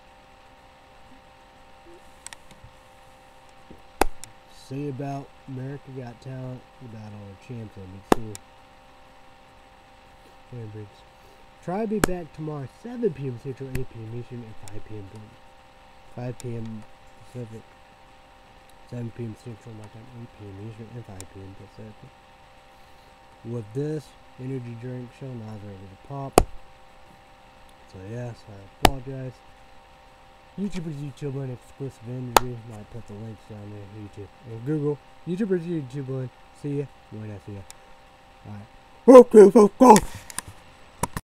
See about America Got Talent, about all the champs on me too. Cambridge. Try to be back tomorrow, 7 p.m. Central, 8 p.m. Eastern, and 5 p.m. 5 p.m. Pacific. 7 p.m. Central, my time, 8 p.m. Eastern, and 5 p.m. Pacific. With this energy drink show, now ready to pop. So yes, I apologize. YouTubers YouTube and exclusive energy. Might put the links down there. YouTube and Google. YouTubers YouTube. See ya when I see ya. Alright. Okay, let's go.